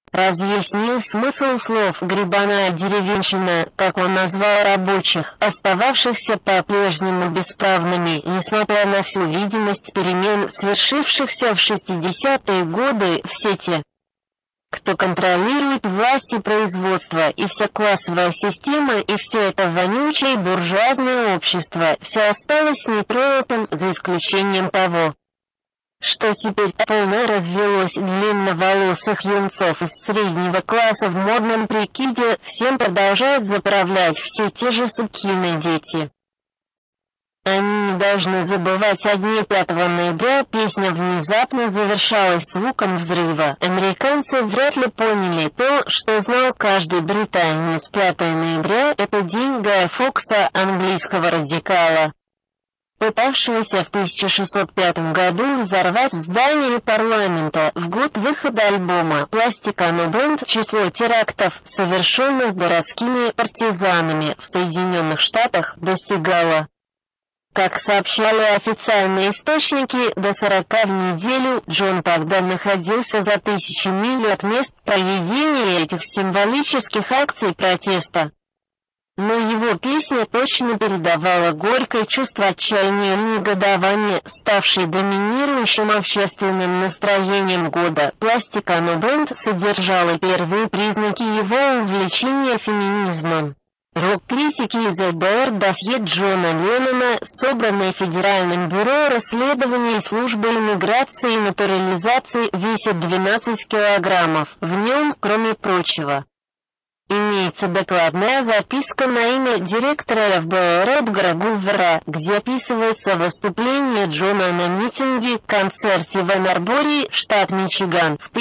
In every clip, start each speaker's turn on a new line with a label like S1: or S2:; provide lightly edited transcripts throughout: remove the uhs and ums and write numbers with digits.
S1: разъяснил смысл слов «гребаная деревенщина», как он назвал рабочих, остававшихся по-прежнему бесправными, несмотря на всю видимость перемен, свершившихся в 60-е годы в сети. Кто контролирует власть и производство, и вся классовая система, и все это вонючее буржуазное общество, все осталось нетронутым, за исключением того, что теперь полно развелось длинноволосых юнцов из среднего класса в модном прикиде, всем продолжают заправлять все те же сукины дети. Они не должны забывать о дне 5 ноября, песня внезапно завершалась звуком взрыва. Американцы вряд ли поняли то, что знал каждый британец. 5 ноября – это день Гая Фокса, английского радикала, пытавшегося в 1605 году взорвать здание парламента. В год выхода альбома Plastic Ono Band число терактов, совершенных городскими партизанами в Соединенных Штатах, достигало, как сообщали официальные источники, до 40 в неделю. Джон тогда находился за 1000 миль от мест проведения этих символических акций протеста. Но его песня точно передавала горькое чувство отчаяния и негодования, ставшее доминирующим общественным настроением года. Plastic Ono Band содержала первые признаки его увлечения феминизмом. Рок-критики из ФБР досье Джона Леннона, собранное Федеральным бюро расследований и службой иммиграции и натурализации, весит 12 килограммов. В нем, кроме прочего, имеется докладная записка на имя директора ФБР Эдгара Гувера, где описывается выступление Джона на митинге, концерте в Энн-Арборе, штат Мичиган, в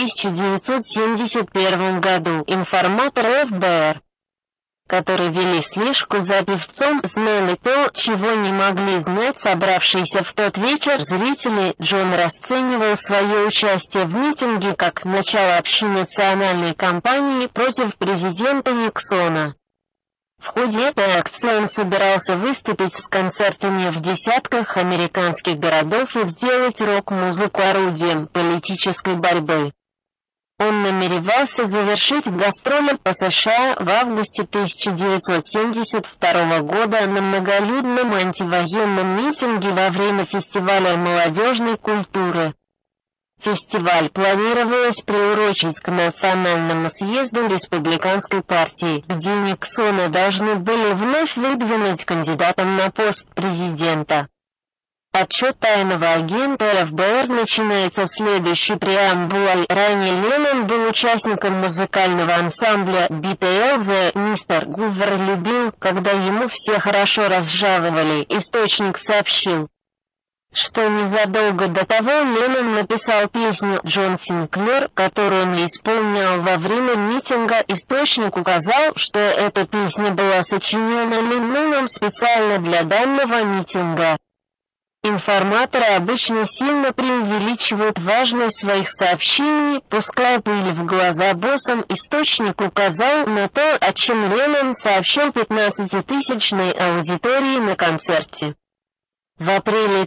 S1: 1971 году. Информаторы ФБР, которые вели слежку за певцом, знали то, чего не могли знать собравшиеся в тот вечер зрители. Джон расценивал свое участие в митинге как начало общенациональной кампании против президента Никсона. В ходе этой акции он собирался выступить с концертами в десятках американских городов и сделать рок-музыку орудием политической борьбы. Он намеревался завершить гастроли по США в августе 1972 года на многолюдном антивоенном митинге во время фестиваля молодежной культуры. Фестиваль планировалось приурочить к национальному съезду республиканской партии, где Никсона должны были вновь выдвинуть кандидатом на пост президента. Отчет тайного агента ФБР начинается следующей преамбулой. Ранее Леннон был участником музыкального ансамбля BTL. Мистер Гувер любил, когда ему все хорошо разжаловали. Источник сообщил, что незадолго до того Леннон написал песню «Джон Синклер», которую он исполнял во время митинга. Источник указал, что эта песня была сочинена Ленноном специально для данного митинга. Информаторы обычно сильно преувеличивают важность своих сообщений, пуская пыль в глаза боссам. Источник указал на то, о чем Леннон сообщил 15-тысячной аудитории на концерте. В апреле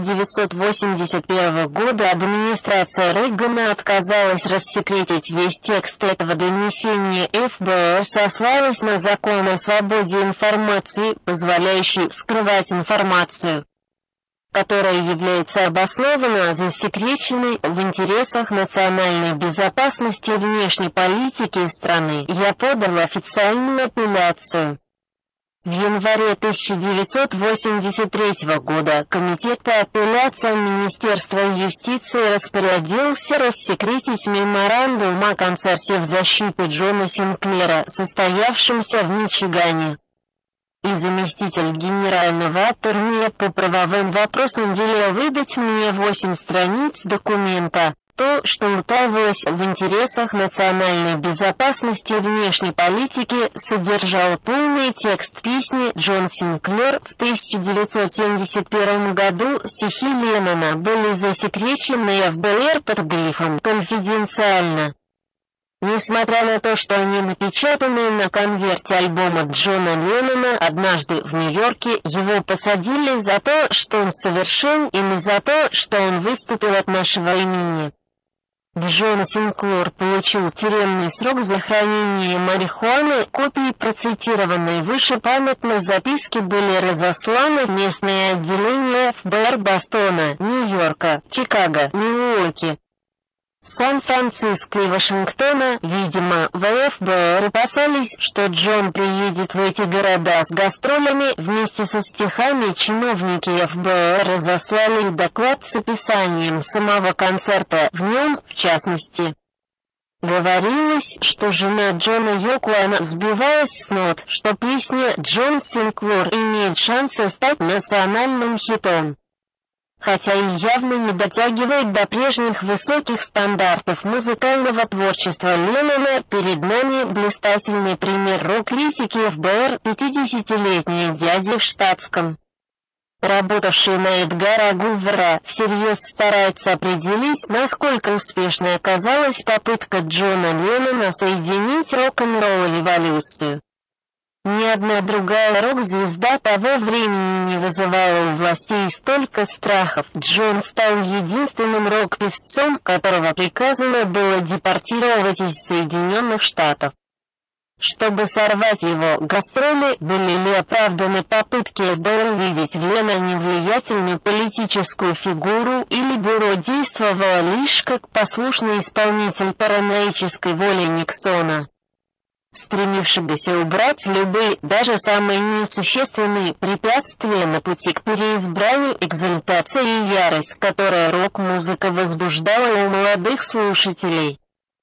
S1: 1981 года администрация Рейгана отказалась рассекретить весь текст этого донесения. ФБР сослалась на закон о свободе информации, позволяющий скрывать информацию, которая является обоснованно засекреченной в интересах национальной безопасности и внешней политики страны. Я подал официальную апелляцию. В январе 1983 года Комитет по апелляциям Министерства юстиции распорядился рассекретить меморандум о концерте в защиту Джона Синклера, состоявшемся в Мичигане. И заместитель генерального атторни по правовым вопросам велел выдать мне 8 страниц документа. То, что утаивалось в интересах национальной безопасности и внешней политики, содержал полный текст песни «Джон Синклер». В 1971 году стихи Леннона были засекречены ФБР под грифом «Конфиденциально». Несмотря на то, что они напечатаны на конверте альбома Джона Леннона, однажды в Нью-Йорке его посадили за то, что он совершил, и не за то, что он выступил от нашего имени. Джон Синклер получил тюремный срок за хранение марихуаны. Копии процитированной выше памятной записки были разосланы в местные отделения ФБР Бостона, Нью-Йорка, Чикаго, Милуоки, Сан-Франциско и Вашингтона. Видимо, в ФБР опасались, что Джон приедет в эти города с гастролями. Вместе со стихами чиновники ФБР разослали доклад с описанием самого концерта. В нем, в частности, говорилось, что жена Джона Йоко Оно сбивалась с нот, что песня «Джон Синклер» имеет шансы стать национальным хитом. Хотя и явно не дотягивает до прежних высоких стандартов музыкального творчества Леннона, перед нами блистательный пример рок-критики ФБР, 50-летний дядя в штатском, работавший на Эдгара Гувера, всерьез старается определить, насколько успешной оказалась попытка Джона Леннона соединить рок-н-ролл и революцию. Ни одна другая рок-звезда того времени не вызывала у властей столько страхов. Джон стал единственным рок-певцом, которого приказано было депортировать из Соединенных Штатов. Чтобы сорвать его гастроли, были ли оправданы попытки ФБР увидеть в Ленноне влиятельную политическую фигуру, или бюро действовало лишь как послушный исполнитель параноической воли Никсона, стремившегося убрать любые, даже самые несущественные препятствия на пути к переизбранию, экзальтация и ярость, которая рок-музыка возбуждала у молодых слушателей,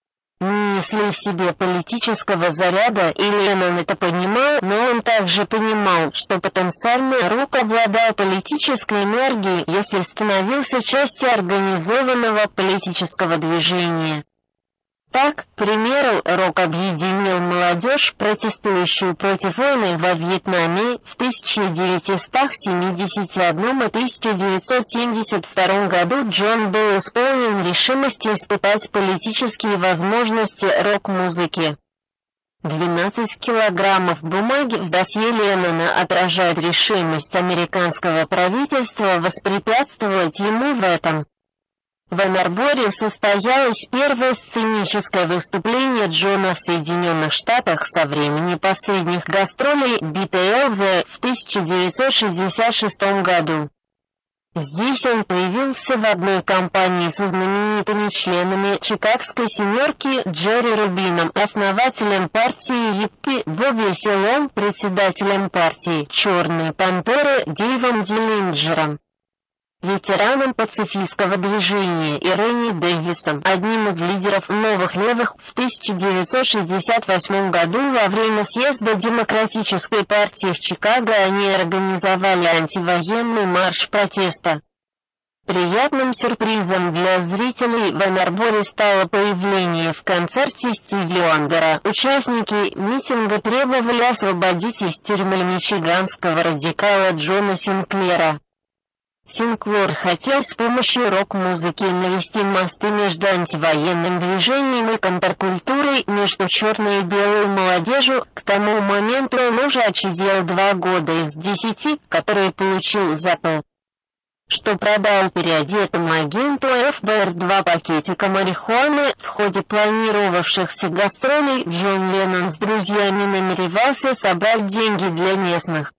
S1: не несли в себе политического заряда, и Леннон это понимал, но он также понимал, что потенциально рок обладал политической энергией, если становился частью организованного политического движения. Так, к примеру, рок объединил молодежь, протестующую против войны во Вьетнаме, в 1971 и 1972 году Джон был исполнен решимости испытать политические возможности рок-музыки. 12 килограммов бумаги в досье Леннона отражает решимость американского правительства воспрепятствовать ему в этом. В Энн-Арборе состоялось первое сценическое выступление Джона в Соединенных Штатах со времени последних гастролей Битлз в 1966 году. Здесь он появился в одной компании со знаменитыми членами Чикагской семерки Джерри Рубином, основателем партии Юппи, Бобби Силом, председателем партии «Черные пантеры» Дэйвом Диллинджером, ветераном пацифистского движения, и Ренни Дэвисом, одним из лидеров новых левых. В 1968 году во время съезда Демократической партии в Чикаго они организовали антивоенный марш протеста. Приятным сюрпризом для зрителей в Энн-Арборе стало появление в концерте Стиви Уандера. Участники митинга требовали освободить из тюрьмы мичиганского радикала Джона Синклера. Синклер хотел с помощью рок-музыки навести мосты между антивоенным движением и контркультурой, между черной и белой молодежью. К тому моменту он уже отсидел 2 года из 10, которые получил за то, что продал переодетому агенту ФБР 2 пакетика марихуаны. В ходе планировавшихся гастролей Джон Леннон с друзьями намеревался собрать деньги для местных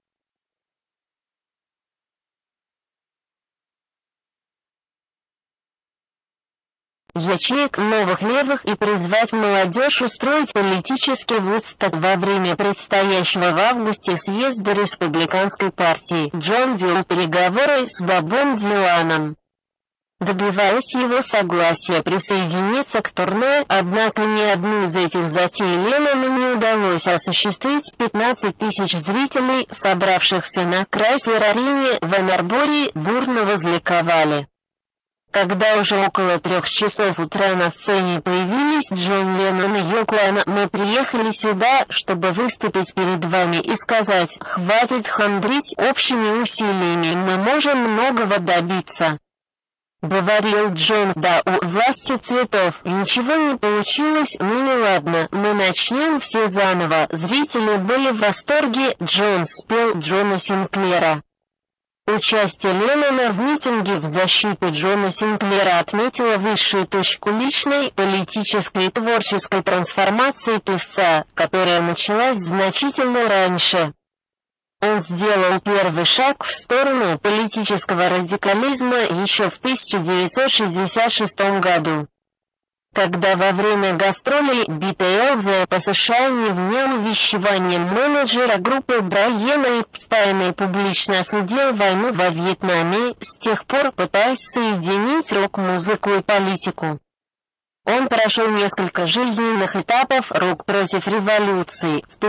S1: ячеек новых левых и призвать молодежь устроить политический Вудсток во время предстоящего в августе съезда Республиканской партии. Джон вел переговоры с Бобом Диланом, добиваясь его согласия присоединиться к турне, однако ни одну из этих затей Леннону не удалось осуществить. 15 тысяч зрителей, собравшихся на Крайслер-арене в Энн-Арборе, бурно возликовали. Когда уже около 3 часов утра на сцене появились Джон Леннон и Йоко Оно: «Мы приехали сюда, чтобы выступить перед вами и сказать: хватит хандрить, общими усилиями мы можем многого добиться», — говорил Джон. «Да, у власти цветов ничего не получилось, ну и ладно, мы начнем все заново». Зрители были в восторге. Джон спел Джона Синклера. Участие Леннона в митинге в защиту Джона Синклера отметило высшую точку личной, политической и творческой трансформации певца, которая началась значительно раньше. Он сделал первый шаг в сторону политического радикализма еще в 1966 году, когда во время гастролей Битлз по США не внял увещеванием менеджера группы Брайана Эпстайна и публично осудил войну во Вьетнаме, с тех пор пытаясь соединить рок-музыку и политику. Он прошел несколько жизненных этапов «Рок против революции». В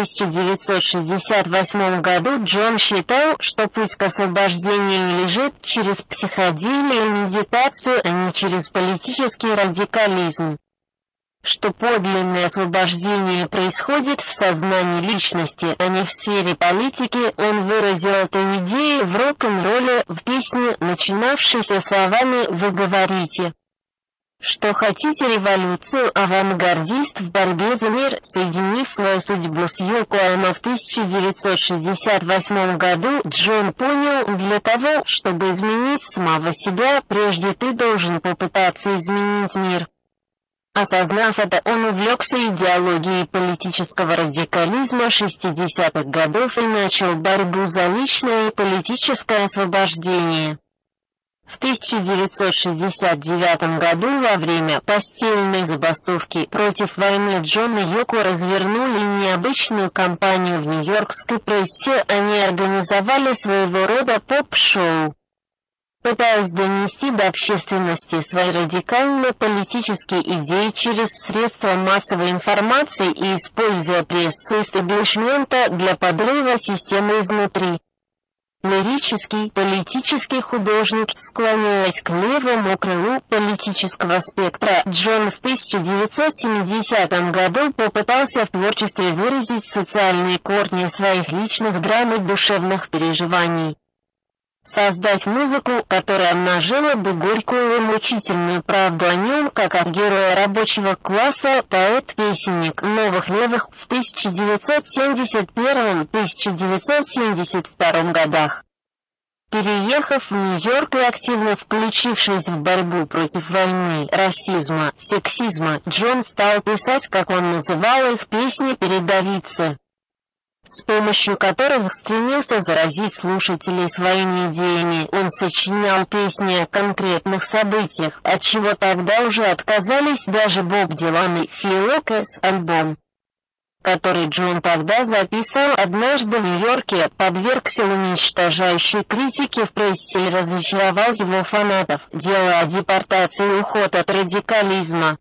S1: 1968 году Джон считал, что путь к освобождению лежит через психоделию и медитацию, а не через политический радикализм. Что подлинное освобождение происходит в сознании личности, а не в сфере политики. Он выразил эту идею в рок-н-ролле в песне, начинавшейся словами «Вы говорите, что хотите революцию», авангардист в борьбе за мир, соединив свою судьбу с Йоко Оно в 1968 году, Джон понял, для того, чтобы изменить самого себя, прежде ты должен попытаться изменить мир. Осознав это, он увлекся идеологией политического радикализма 60-х годов и начал борьбу за личное и политическое освобождение. В 1969 году во время постельной забастовки против войны Джон и Йоко развернули необычную кампанию в нью-йоркской прессе. Они организовали своего рода поп-шоу, пытаясь донести до общественности свои радикально-политические идеи через средства массовой информации и используя прессу истеблишмента для подрыва системы изнутри. Лирический, политический художник, склоняясь к левому крылу политического спектра, Джон в 1970 году попытался в творчестве выразить социальные корни своих личных драм и душевных переживаний. Создать музыку, которая обнажила бы горькую и мучительную правду о нем, как о герое рабочего класса, поэт-песенник новых левых в 1971-1972 годах. Переехав в Нью-Йорк и активно включившись в борьбу против войны, расизма, сексизма, Джон стал писать, как он называл их, песни-передовицы, с помощью которых стремился заразить слушателей своими идеями. Он сочинял песни о конкретных событиях, от чего тогда уже отказались даже Боб Дилан и Фил Окэс, альбом, который Джон тогда записал однажды в Нью-Йорке, подвергся уничтожающей критике в прессе и разочаровал его фанатов, делая депортации и уход от радикализма.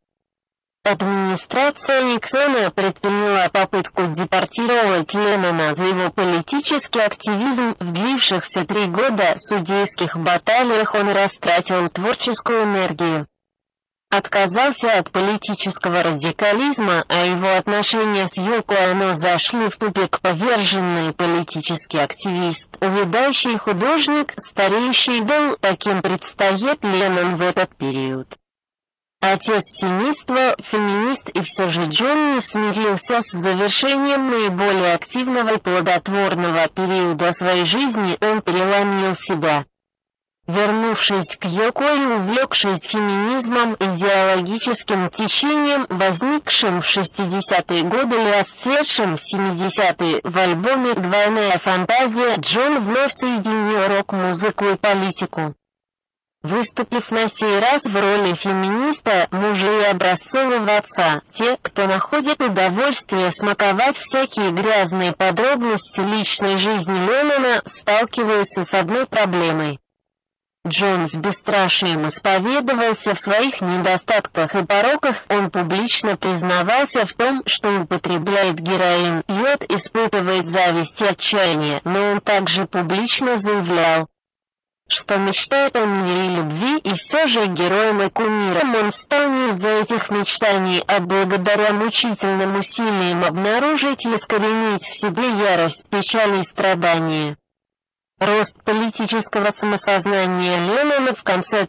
S1: Администрация Никсона предприняла попытку депортировать Леннона за его политический активизм. В длившихся 3 года судейских баталиях он растратил творческую энергию, отказался от политического радикализма, а его отношения с Йоко Оно зашли в тупик. Поверженный политический активист, увядающий художник, стареющий идол, таким предстоит Леннон в этот период. Отец семейства, феминист, и все же Джон не смирился с завершением наиболее активного и плодотворного периода своей жизни. Он переломил себя, вернувшись к Йоко и увлекшись феминизмом, идеологическим течением, возникшим в 60-е годы и расцветшим в 70-е. В альбоме «Двойная фантазия» Джон вновь соединил рок-музыку и политику, выступив на сей раз в роли феминиста, мужа и образцового отца. Те, кто находит удовольствие смаковать всякие грязные подробности личной жизни Леннона, сталкиваются с одной проблемой. Джон с бесстрашием исповедовался в своих недостатках и пороках. Он публично признавался в том, что употребляет героин, пьет, испытывает зависть и отчаяние, но он также публично заявлял, что мечтает о мире и любви, и все же героем и кумиром он стал не из-за этих мечтаний, а благодаря мучительным усилиям обнаружить и искоренить в себе ярость, печаль и страдания. Рост политического самосознания Леннона в конце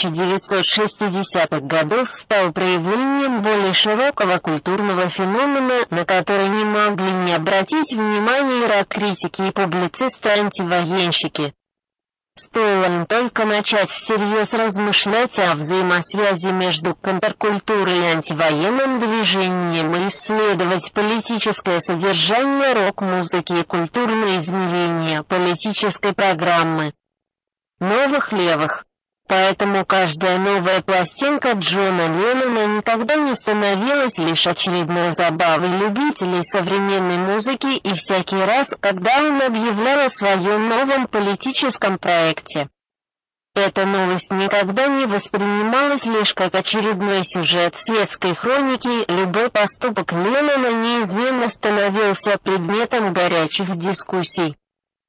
S1: 1960-х годов стал проявлением более широкого культурного феномена, на который не могли не обратить внимания рок-критики и публицисты-антивоенщики. Стоило им только начать всерьез размышлять о взаимосвязи между контркультурой и антивоенным движением и исследовать политическое содержание рок-музыки и культурные измерения политической программы новых левых. Поэтому каждая новая пластинка Джона Леннона никогда не становилась лишь очередной забавой любителей современной музыки, и всякий раз, когда он объявлял о своем новом политическом проекте, эта новость никогда не воспринималась лишь как очередной сюжет светской хроники, любой поступок Леннона неизменно становился предметом горячих дискуссий.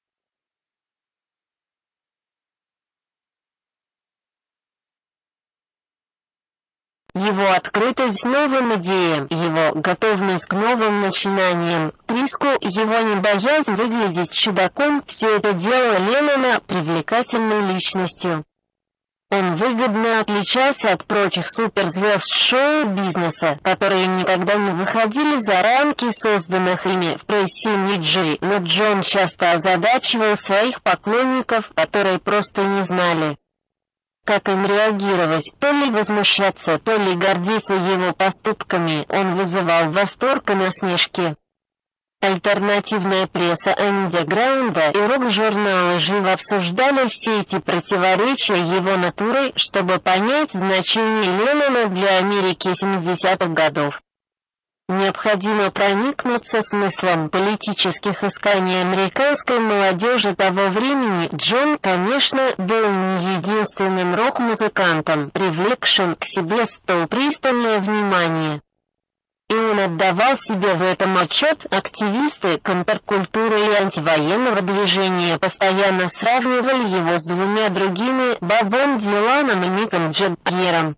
S1: Его открытость новым идеям, его готовность к новым начинаниям, риску, его небоязнь выглядеть чудаком – все это делало Леннона привлекательной личностью. Он выгодно отличался от прочих суперзвезд шоу-бизнеса, которые никогда не выходили за рамки созданных ими в прессе имиджей, но Джон часто озадачивал своих поклонников, которые просто не знали, как им реагировать, то ли возмущаться, то ли гордиться его поступками. Он вызывал восторг и насмешки. Альтернативная пресса андеграунда и рок-журналы живо обсуждали все эти противоречия его натуры, чтобы понять значение Леннона для Америки 70-х годов. Необходимо проникнуться смыслом политических исканий американской молодежи того времени. Джон, конечно, был не единственным рок-музыкантом, привлекшим к себе столь пристальное внимание. И он отдавал себе в этом отчет. Активисты контркультуры и антивоенного движения постоянно сравнивали его с двумя другими, Бобом Диланом и Миком Джаггером.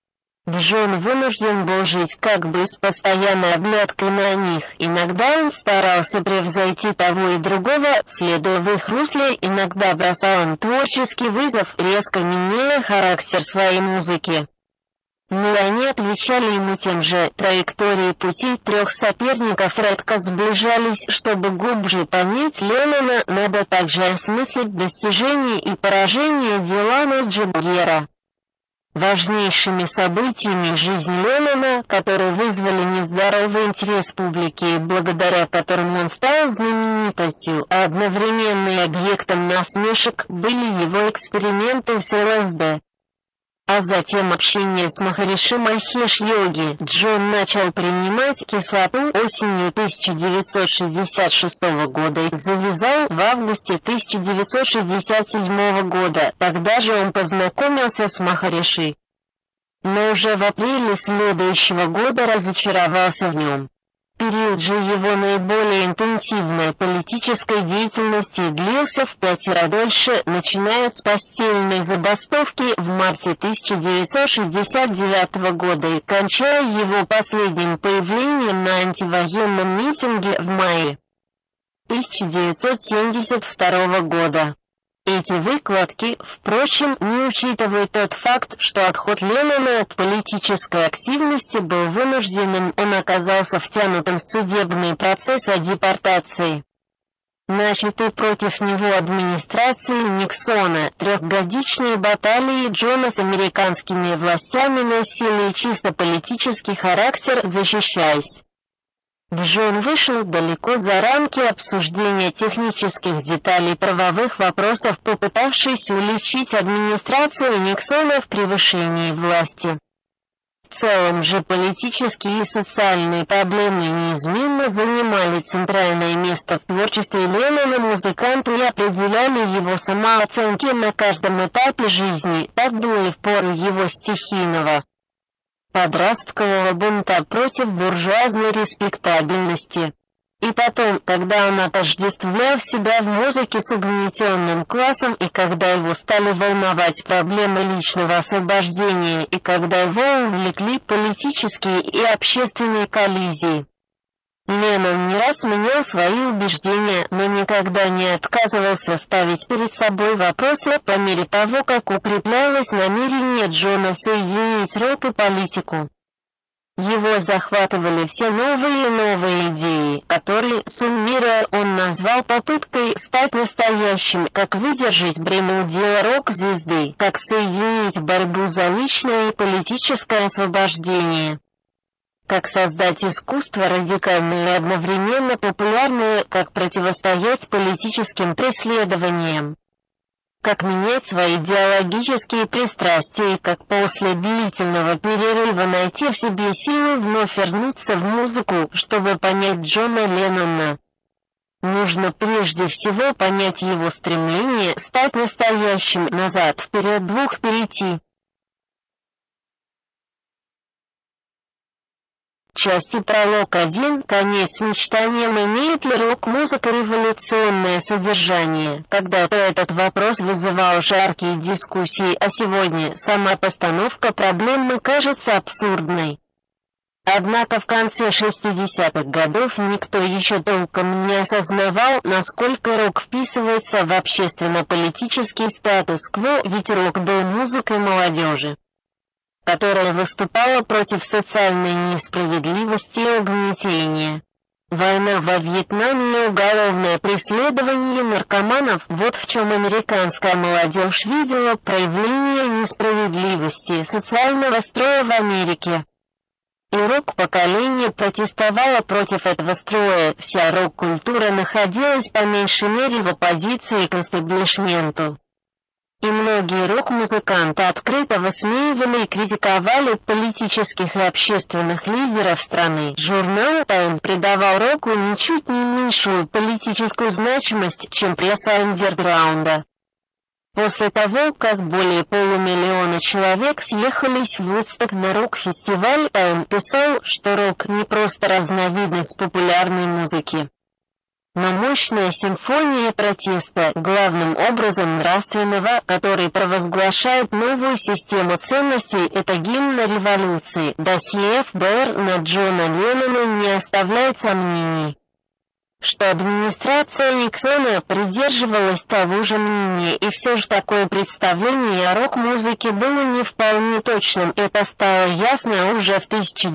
S1: Джон вынужден был жить как бы с постоянной оглядкой на них. Иногда он старался превзойти того и другого, следуя в их русле, иногда бросал им творческий вызов, резко меняя характер своей музыки. Но они отвечали ему тем же. Траектории пути трех соперников редко сближались. Чтобы глубже понять Леннона, надо также осмыслить достижения и поражения Дилана и Джаггера. Важнейшими событиями жизни Леннона, которые вызвали нездоровый интерес публики и благодаря которым он стал знаменитостью, а одновременно и объектом насмешек, были его эксперименты с ЛСД. А затем общение с Махариши Махеш-йоги. Джон начал принимать кислоту осенью 1966 года и завязал в августе 1967 года. Тогда же он познакомился с Махариши. Но уже в апреле следующего года разочаровался в нем. Период же его наиболее интенсивной политической деятельности длился в 5 раз дольше, начиная с постельной забастовки в марте 1969 года и кончая его последним появлением на антивоенном митинге в мае 1972 года. Эти выкладки, впрочем, не учитывают тот факт, что отход Леннона от политической активности был вынужденным, он оказался втянутым в судебный процесс о депортации, начатый против него администрацией Никсона. Трехгодичные баталии Джона с американскими властями носили чисто политический характер, защищаясь. Джон вышел далеко за рамки обсуждения технических деталей правовых вопросов, попытавшись уличить администрацию Никсона в превышении власти. В целом же политические и социальные проблемы неизменно занимали центральное место в творчестве Леннона. Музыканты и определяли его самооценки на каждом этапе жизни. Так было и в пору его стихийного подросткового бунта против буржуазной респектабельности. И потом, когда он отождествлял себя в музыке с угнетенным классом, и когда его стали волновать проблемы личного освобождения, и когда его увлекли политические и общественные коллизии. Леннон не раз менял свои убеждения, но никогда не отказывался ставить перед собой вопросы по мере того, как укреплялось намерение Джона соединить рок и политику. Его захватывали все новые и новые идеи, которые, суммируя, он назвал попыткой стать настоящим, как выдержать бремя удела рок-звезды, как соединить борьбу за личное и политическое освобождение, как создать искусство радикальное и одновременно популярное, как противостоять политическим преследованиям, как менять свои идеологические пристрастия, как после длительного перерыва найти в себе силы вновь вернуться в музыку, чтобы понять Джона Леннона. Нужно прежде всего понять его стремление стать настоящим, назад, вперед, двух перейти. Части пролог 1. Конец мечтаниям. Имеет ли рок-музыка революционное содержание? Когда-то этот вопрос вызывал жаркие дискуссии, а сегодня сама постановка проблемы кажется абсурдной. Однако в конце 60-х годов никто еще толком не осознавал, насколько рок вписывается в общественно-политический статус-кво, ведь рок был музыкой молодежи, которая выступала против социальной несправедливости и угнетения. Война во Вьетнаме и уголовное преследование наркоманов – вот в чем американская молодежь видела проявление несправедливости социального строя в Америке. И рок-поколение протестовало против этого строя, вся рок-культура находилась по меньшей мере в оппозиции к эстаблишменту. И многие рок-музыканты открыто высмеивали и критиковали политических и общественных лидеров страны. Журнал Time придавал року ничуть не меньшую политическую значимость, чем пресса андерграунда. После того, как более полумиллиона человек съехались в Вудсток на рок-фестиваль, Time писал, что рок не просто разновидность популярной музыки, но мощная симфония протеста, главным образом нравственного, который провозглашает новую систему ценностей, это гимн революции. Досье ФБР на Джона Леннона не оставляет сомнений, что администрация Никсона придерживалась того же мнения, и все же такое представление о рок-музыке было не вполне точным. Это стало ясно уже в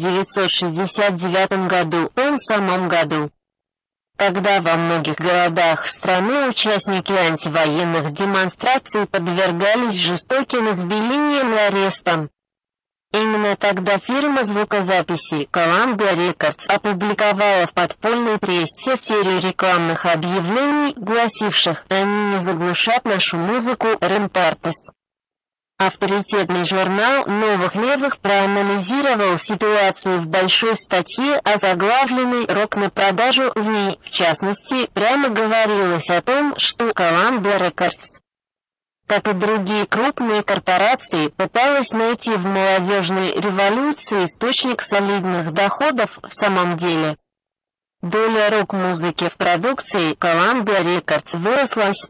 S1: 1969 году, в том самом году, когда во многих городах страны участники антивоенных демонстраций подвергались жестоким избиениям и арестам. Именно тогда фирма звукозаписи Columbia Records опубликовала в подпольной прессе серию рекламных объявлений, гласивших «Они не заглушат нашу музыку» Ремпартес. Авторитетный журнал «Новых левых» проанализировал ситуацию в большой статье, озаглавленной «Рок на продажу». В ней, в частности, прямо говорилось о том, что Columbia Records, как и другие крупные корпорации, пыталась найти в молодежной революции источник солидных доходов. В самом деле, доля рок-музыки в продукции Columbia Records выросла с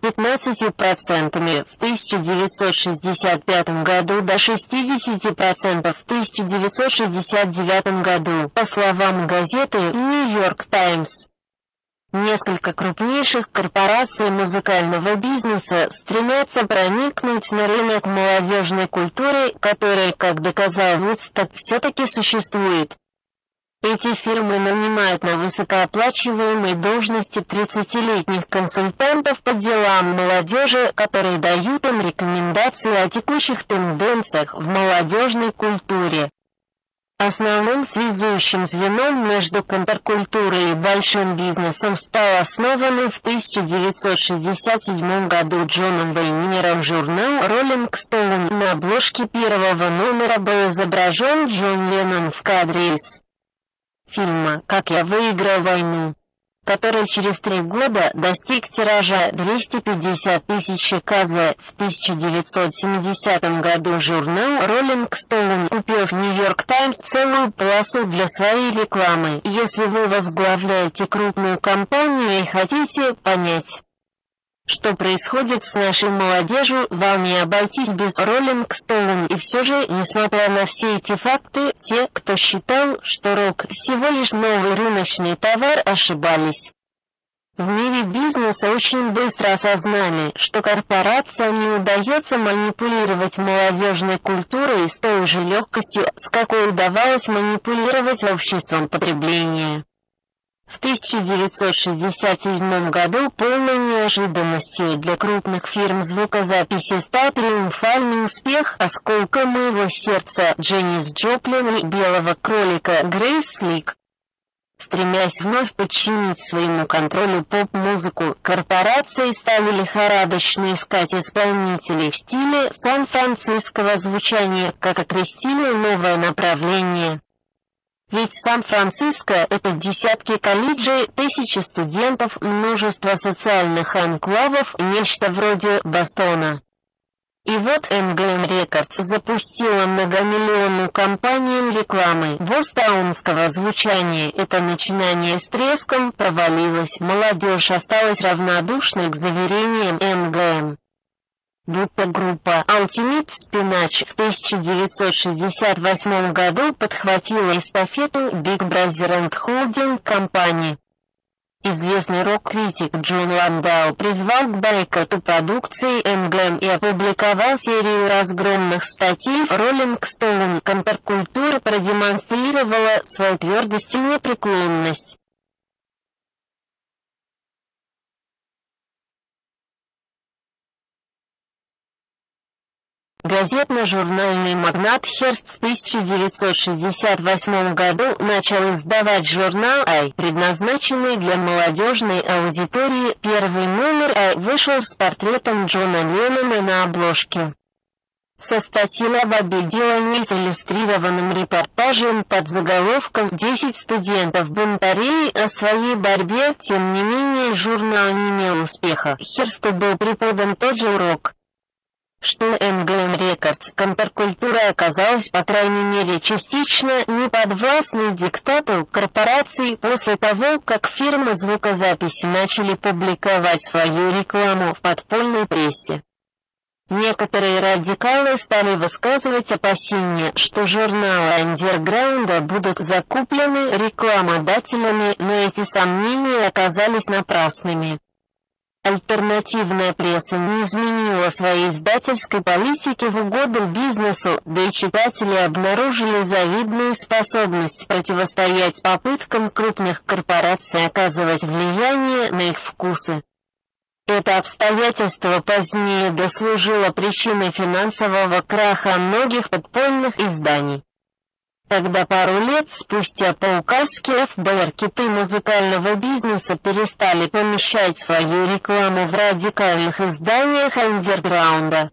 S1: 15% в 1965 году до 60% в 1969 году, по словам газеты New York Times. Несколько крупнейших корпораций музыкального бизнеса стремятся проникнуть на рынок молодежной культуры, который, как доказал Вудсток, все-таки существует. Эти фирмы нанимают на высокооплачиваемые должности 30-летних консультантов по делам молодежи, которые дают им рекомендации о текущих тенденциях в молодежной культуре. Основным связующим звеном между контркультурой и большим бизнесом стал основанный в 1967 году Джоном Вейнером журнал Rolling Stone. На обложке первого номера был изображен Джон Леннон в кадре из фильма «Как я выиграл войну», который через 3 года достиг тиража 250 тысяч экземпляров. В 1970 году журнал Rolling Stone купил в New York Times целую полосу для своей рекламы. Если вы возглавляете крупную компанию и хотите понять, что происходит с нашей молодежью, вам не обойтись без Rolling Stone. И все же, несмотря на все эти факты, те, кто считал, что рок всего лишь новый рыночный товар, ошибались. В мире бизнеса очень быстро осознали, что корпорациям не удается манипулировать молодежной культурой с той же легкостью, с какой удавалось манипулировать обществом потребления. В 1967 году полной неожиданностью для крупных фирм звукозаписи стал триумфальный успех «Осколка моего сердца» Дженнис Джоплин и «Белого кролика» Грейс Слик. Стремясь вновь подчинить своему контролю поп-музыку, корпорации стали лихорадочно искать исполнителей в стиле сан-франциского звучания, как окрестили новое направление. Ведь Сан-Франциско — это десятки колледжей, тысячи студентов, множество социальных анклавов, нечто вроде Бостона. И вот MGM Records запустила многомиллионную кампанию рекламы бостонского звучания. Это начинание с треском провалилось, молодежь осталась равнодушной к заверениям MGM. Будто группа Ultimate Spinach в 1968 году подхватила эстафету Big Brother & Holding Company. Известный рок-критик Джон Ландау призвал к бойкоту продукции MGM и опубликовал серию разгромных статей в Rolling Stone. Контркультура продемонстрировала свою твердость и непреклонность. Газетно-журнальный магнат Херст в 1968 году начал издавать журнал «Ай», предназначенный для молодежной аудитории. Первый номер «Ай» вышел с портретом Джона Леннона на обложке. Со статьей об Бобби Дилане с иллюстрированным репортажем под заголовком «10 студентов-бунтарей о своей борьбе». Тем не менее, журнал не имел успеха. Херсту был преподан тот же урок, что MGM Records. Контркультура оказалась, по крайней мере частично, не подвластной диктату корпораций после того, как фирмы звукозаписи начали публиковать свою рекламу в подпольной прессе. Некоторые радикалы стали высказывать опасения, что журналы андерграунда будут закуплены рекламодателями, но эти сомнения оказались напрасными. Альтернативная пресса не изменила своей издательской политики в угоду бизнесу, да и читатели обнаружили завидную способность противостоять попыткам крупных корпораций оказывать влияние на их вкусы. Это обстоятельство позднее дослужило причиной финансового краха многих подпольных изданий. Когда пару лет спустя по указке ФБР киты музыкального бизнеса перестали помещать свою рекламу в радикальных изданиях андерграунда.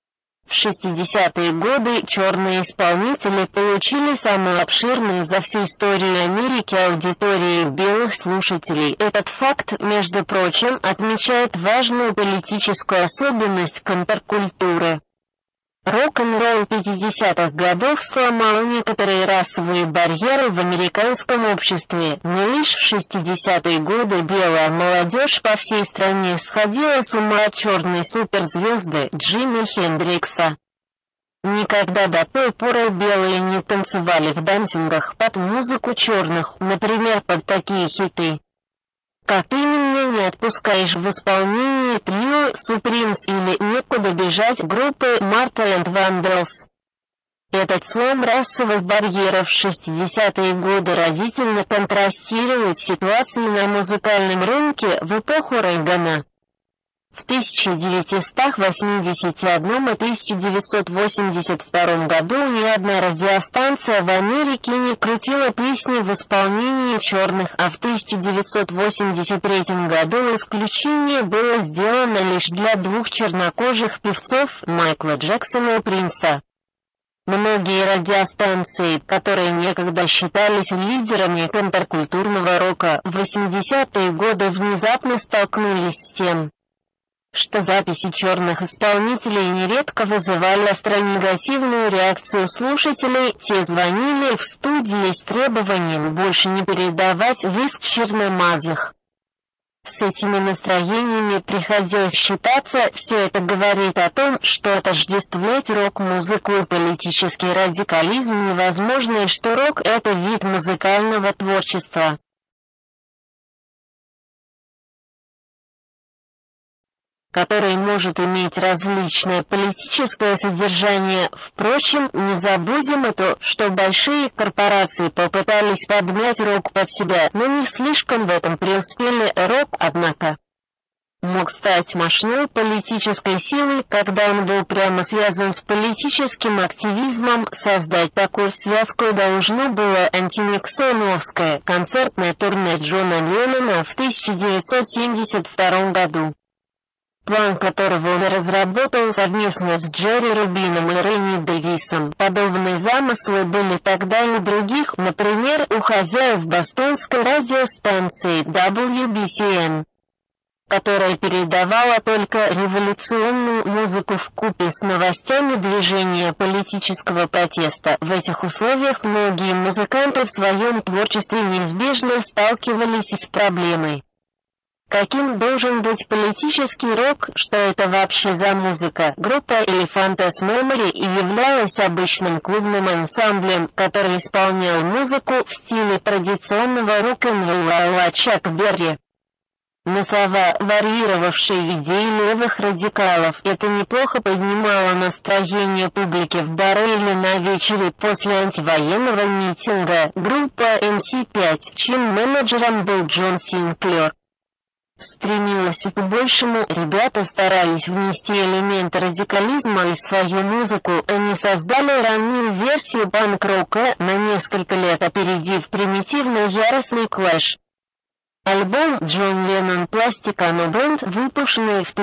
S1: В 60-е годы черные исполнители получили самую обширную за всю историю Америки аудиторию белых слушателей. Этот факт, между прочим, отмечает важную политическую особенность контркультуры. Рок-н-ролл 50-х годов сломал некоторые расовые барьеры в американском обществе, но лишь в 60-е годы белая молодежь по всей стране сходила с ума от черной суперзвезды Джимми Хендрикса. Никогда до той поры белые не танцевали в дансингах под музыку черных, например, под такие хиты, как «Ты меня не отпускаешь» в исполнении трио Supremes или «Некуда бежать» группы Martha and Vandals. Этот слом расовых барьеров в 60-е годы разительно контрастирует с ситуацией на музыкальном рынке в эпоху Рейгана. В 1981 и 1982 году ни одна радиостанция в Америке не крутила песни в исполнении черных, а в 1983 году исключение было сделано лишь для двух чернокожих певцов Майкла Джексона и Принса. Многие радиостанции, которые некогда считались лидерами контркультурного рока, в 80-е годы внезапно столкнулись с тем, что записи черных исполнителей нередко вызывали остро-негативную реакцию слушателей. Те звонили в студии с требованием больше не передавать визг черномазых. С этими настроениями приходилось считаться. Все это говорит о том, что отождествлять рок-музыку и политический радикализм невозможно, и что рок — это вид музыкального творчества. который может иметь различное политическое содержание. Впрочем, не забудем и то, что большие корпорации попытались подмять рок под себя, но не слишком в этом преуспели. Рок, однако, мог стать мощной политической силой, когда он был прямо связан с политическим активизмом. Создать такую связку должно было антиниксоновское концертное турне Джона Леннона в 1972 году, план которого он разработал совместно с Джерри Рубином и Ренни Дэвисом. Подобные замыслы были тогда и у других, например, у хозяев бостонской радиостанции WBCN, которая передавала только революционную музыку вкупе с новостями движения политического протеста. В этих условиях многие музыканты в своем творчестве неизбежно сталкивались с проблемой: каким должен быть политический рок, что это вообще за музыка? Группа Elephant's Memory и являлась обычным клубным ансамблем, который исполнял музыку в стиле традиционного рок-н-ролла а-ла Чак Берри, на слова, варьировавшие идеи левых радикалов. Это неплохо поднимало настроение публики в баре или на вечере после антивоенного митинга. Группа MC5, чьим менеджером был Джон Синклер, стремилась к большему. Ребята старались внести элементы радикализма в свою музыку. Они создали раннюю версию панк-рока, на несколько лет опередив примитивный яростный Clash. Альбом «Джон Леннон Plastic Ono Band», выпущенный в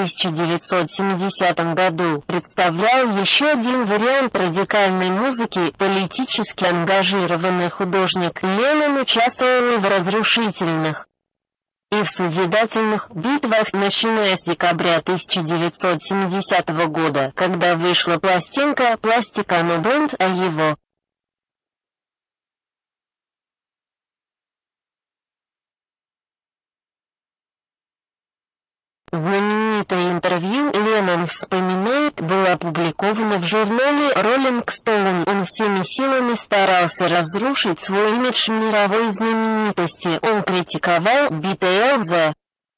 S1: 1970 году, представлял еще один вариант радикальной музыки. Политически ангажированный художник Леннон участвовал в разрушительных и в созидательных битвах, начиная с декабря 1970 года, когда вышла пластинка «Plastic Ono Band», а его знаменитое интервью, Леннон вспоминает, было опубликовано в журнале Rolling Stone. Он всеми силами старался разрушить свой имидж мировой знаменитости. Он критиковал Beatles,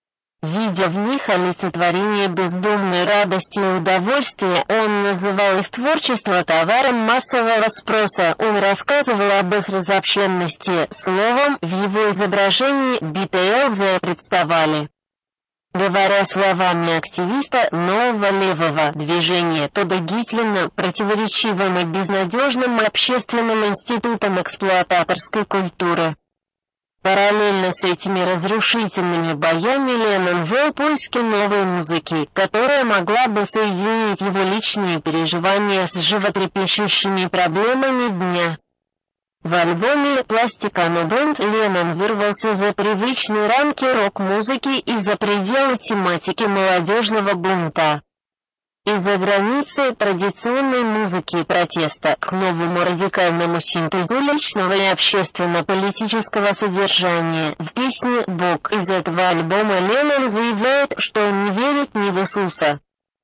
S1: видя в них олицетворение бездумной радости и удовольствия. Он называл их творчество товаром массового спроса. Он рассказывал об их разобщенности. Словом, в его изображении Beatles представали, говоря словами активиста нового левого движения Тодда Гитлина, противоречивым и безнадежным общественным институтом эксплуататорской культуры. Параллельно с этими разрушительными боями Леннон вел поиски новой музыки, которая могла бы соединить его личные переживания с животрепещущими проблемами дня. В альбоме «Plastic Ono Band» Леннон вырвался за привычные рамки рок-музыки и за пределы тематики молодежного бунта, из-за границы традиционной музыки и протеста к новому радикальному синтезу личного и общественно-политического содержания. В песне «Бог» из этого альбома Леннон заявляет, что он не верит ни в Иисуса,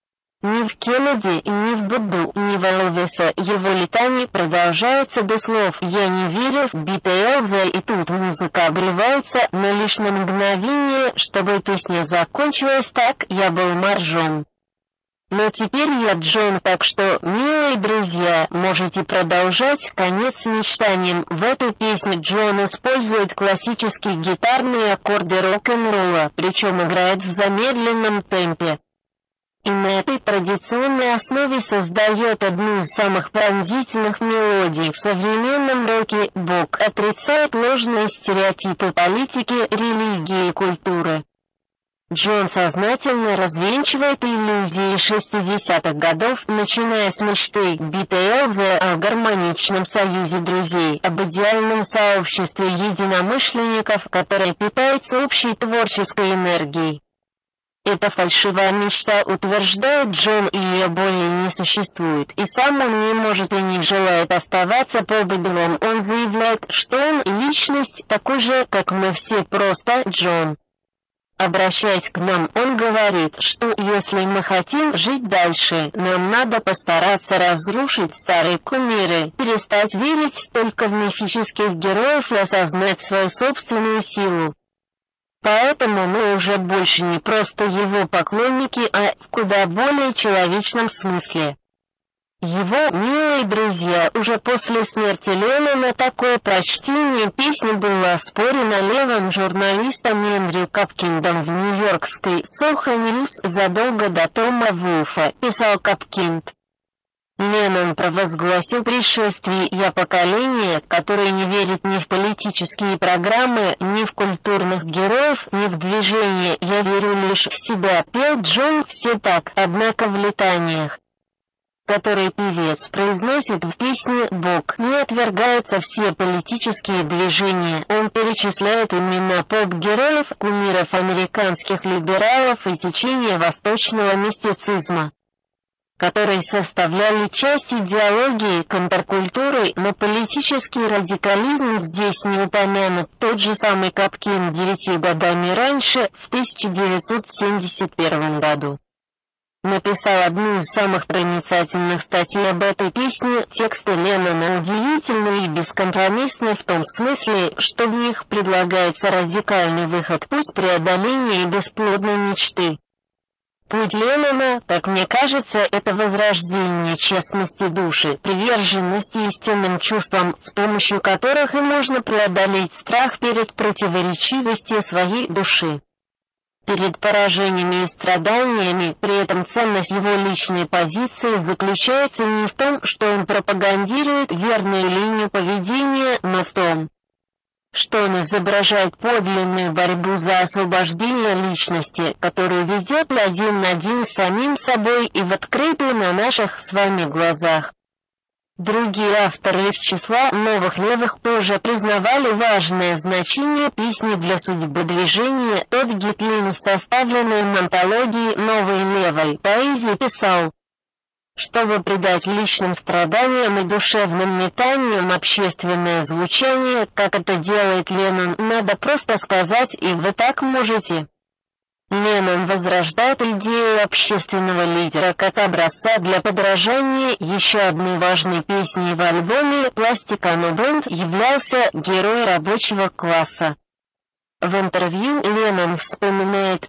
S1: ни в Кеннеди, ни в Будду, ни в Элвиса. Его летание продолжается до слов «Я не верю в Beatles», и тут музыка обрывается, но лишь на мгновение, чтобы песня закончилась так: «Я был моржом, но теперь я Джон». Так что, милые друзья, можете продолжать. Конец мечтаниям. В этой песне Джон использует классические гитарные аккорды рок-н-ролла, причем играет в замедленном темпе, и на этой традиционной основе создает одну из самых пронзительных мелодий в современном роке. Бог отрицает ложные стереотипы политики, религии и культуры. Джон сознательно развенчивает иллюзии 60-х годов, начиная с мечты Beatles о гармоничном союзе друзей, об идеальном сообществе единомышленников, которое питается общей творческой энергией. Эта фальшивая мечта, утверждает Джон, и ее более не существует, и сам он не может и не желает оставаться подобным. Он заявляет, что он личность такой же, как мы все, просто Джон. Обращаясь к нам, он говорит, что если мы хотим жить дальше, нам надо постараться разрушить старые кумиры, перестать верить только в мифических героев и осознать свою собственную силу. Поэтому мы уже больше не просто его поклонники, а в куда более человечном смысле. Его милые друзья, уже после смерти Леннона такое прочтение песни было оспорено левым журналистом Эндрю Капкиндом в нью-йоркской Soho News задолго до Тома Вулфа, писал Капкинд. Леннон провозгласил пришествие «Я поколение, которое не верит ни в политические программы, ни в культурных героев, ни в движение, я верю лишь в себя», пел Джон все так, однако в летаниях, который певец произносит в песне, Бог не отвергаются все политические движения. Он перечисляет имена поп-героев, кумиров американских либералов и течения восточного мистицизма, которые составляли часть идеологии контркультуры, но политический радикализм здесь не упомянут. Тот же самый Капкин 9 годами раньше, в 1971 году, написал одну из самых проницательных статей об этой песне. Тексты Леннона удивительны и бескомпромиссны в том смысле, что в них предлагается радикальный выход, путь преодоления бесплодной мечты. Путь Леннона, как мне кажется, это возрождение честности души, приверженности истинным чувствам, с помощью которых и можно преодолеть страх перед противоречивостью своей души, перед поражениями и страданиями. При этом ценность его личной позиции заключается не в том, что он пропагандирует верную линию поведения, но в том, что он изображает подлинную борьбу за освобождение личности, которую ведет один на один с самим собой и в открытую на наших с вами глазах. Другие авторы из числа новых левых тоже признавали важное значение песни для судьбы движения. Эд Гитлин в составленной антологии новой левой поэзии писал: чтобы придать личным страданиям и душевным метаниям общественное звучание, как это делает Леннон, надо просто сказать, и вы так можете. Леннон возрождает идею общественного лидера как образца для подражания. Еще одной важной песней в альбоме Plastic Ono Band являлся «Герой рабочего класса». В интервью Леннон вспоминает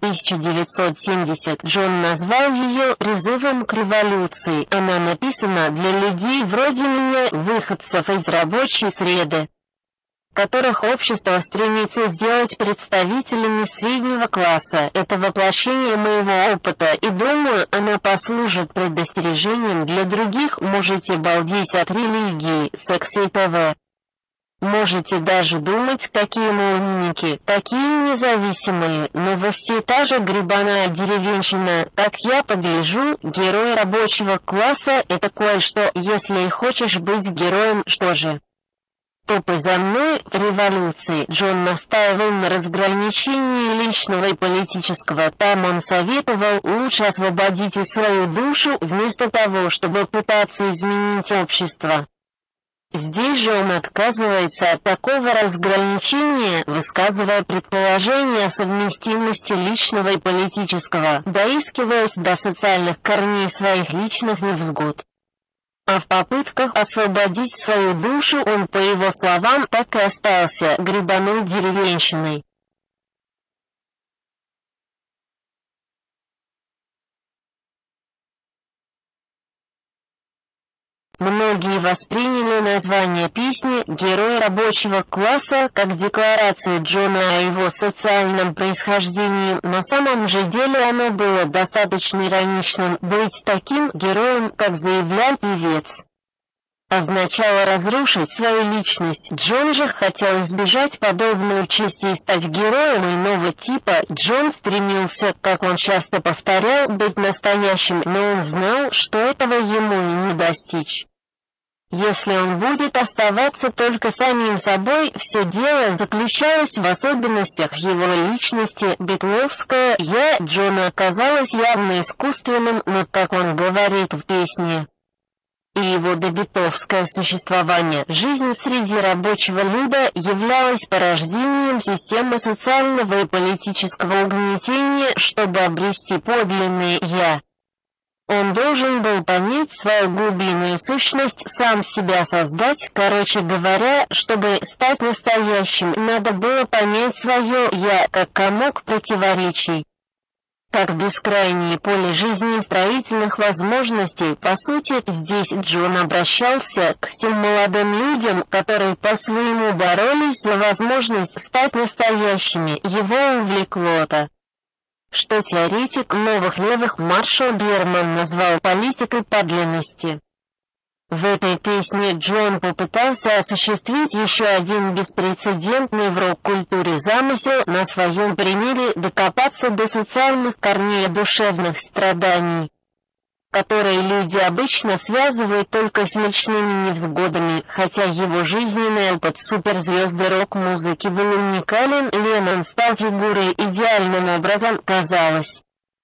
S1: 1970. Джон назвал ее «призывом к революции». Она написана для людей вроде меня, выходцев из рабочей среды, которых общество стремится сделать представителями среднего класса. Это воплощение моего опыта, и думаю, она послужит предостережением для других. Можете балдеть от религии, секса и ТВ. Можете даже думать, какие мы умники, такие независимые, но вы все та же гребаная деревенщина. Так я погляжу, герой рабочего класса — это кое-что. Если хочешь быть героем, что же? Топай за мной в революции. Джон настаивал на разграничении личного и политического. Там он советовал: лучше освободите свою душу, вместо того, чтобы пытаться изменить общество. Здесь же он отказывается от такого разграничения, высказывая предположение о совместимости личного и политического, доискиваясь до социальных корней своих личных невзгод. А в попытках освободить свою душу он, по его словам, так и остался гребаной деревенщиной. Многие восприняли название песни «Герой рабочего класса» как декларацию Джона о его социальном происхождении. На самом же деле оно было достаточно ироничным. Быть таким героем, как заявлял певец, означало разрушить свою личность. Джон же хотел избежать подобной участи и стать героем иного типа. Джон стремился, как он часто повторял, быть настоящим, но он знал, что этого ему не достичь. Если он будет оставаться только самим собой, все дело заключалось в особенностях его личности. Битловское «Я» Джона оказалось явно искусственным, но, как он говорит в песне, и его добитовское существование, жизнь среди рабочего люда являлась порождением системы социального и политического угнетения. Чтобы обрести подлинное «Я», Он должен был понять свою глубинную сущность, сам себя создать. Короче говоря, чтобы стать настоящим, надо было понять свое «я», как комок противоречий. Как бескрайнее поле жизни и строительных возможностей. По сути, здесь Джон обращался к тем молодым людям, которые по-своему боролись за возможность стать настоящими. Его увлекло это, что теоретик новых левых Маршал Берман назвал политикой подлинности. В этой песне Джон попытался осуществить еще один беспрецедентный в рок-культуре замысел, на своем примере докопаться до социальных корней душевных страданий, которые люди обычно связывают только с личными невзгодами. Хотя его жизненный опыт суперзвезды рок-музыки был уникален, Леннон стал фигурой идеальным образом, казалось,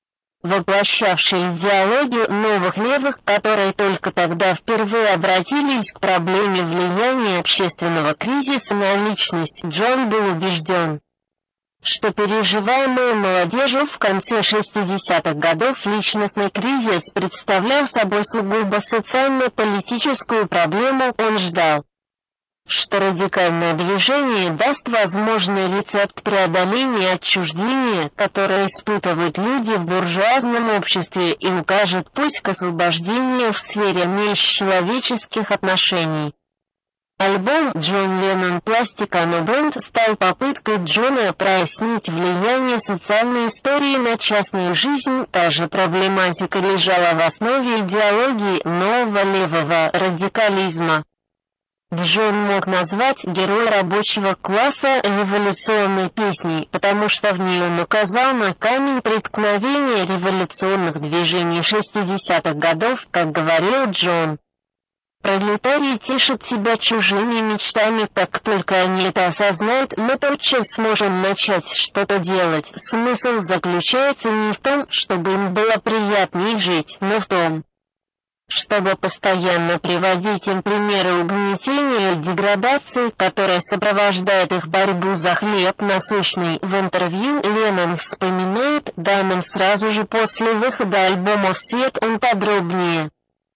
S1: воплощавшей идеологию новых левых, которые только тогда впервые обратились к проблеме влияния общественного кризиса на личность. Джон был убежден, что переживаемый молодежью в конце 60-х годов личностный кризис представлял собой сугубо социально-политическую проблему. Он ждал, что радикальное движение даст возможный рецепт преодоления отчуждения, которое испытывают люди в буржуазном обществе, и укажет путь к освобождению в сфере межчеловеческих отношений. Альбом «Джон Леннон Plastic Ono Band» стал попыткой Джона прояснить влияние социальной истории на частную жизнь. Та же проблематика лежала в основе идеологии нового левого радикализма. Джон мог назвать «Герой рабочего класса» революционной песней, потому что в ней он указал на камень преткновения революционных движений 60-х годов, как говорил Джон. Пролетарии тешат себя чужими мечтами, как только они это осознают, мы тотчас сможем начать что-то делать. Смысл заключается не в том, чтобы им было приятнее жить, но в том, чтобы постоянно приводить им примеры угнетения и деградации, которая сопровождает их борьбу за хлеб насущный. В интервью Леннон вспоминает, данным сразу же после выхода альбома в свет, он подробнее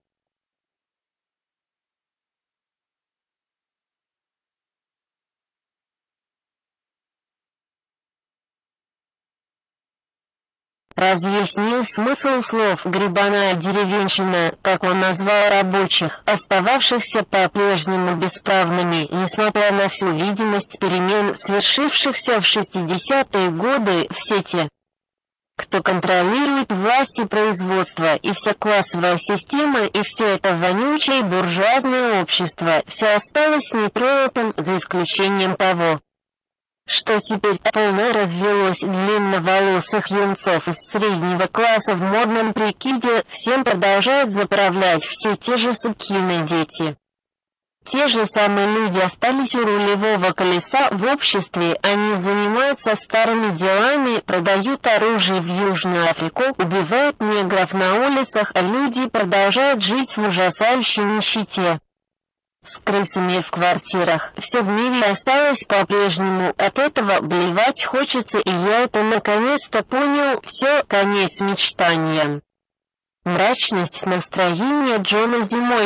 S1: разъяснил смысл слов «гребаная деревенщина», как он назвал рабочих, остававшихся по-прежнему бесправными, несмотря на всю видимость перемен, свершившихся в 60-е годы. Все те, кто контролирует власть и производство, и вся классовая система, и все это вонючее буржуазное общество, все осталось нетронутым, за исключением того, что теперь полно развелось длинноволосых юнцов из среднего класса в модном прикиде. Всем продолжают заправлять все те же сукины дети. Те же самые люди остались у рулевого колеса в обществе, они занимаются старыми делами, продают оружие в Южную Африку, убивают негров на улицах, а люди продолжают жить в ужасающей нищете, с крысами в квартирах. Все в мире осталось по-прежнему. От этого блевать хочется, и я это наконец-то понял. Все, конец мечтаниям. Мрачность настроения Джона зимой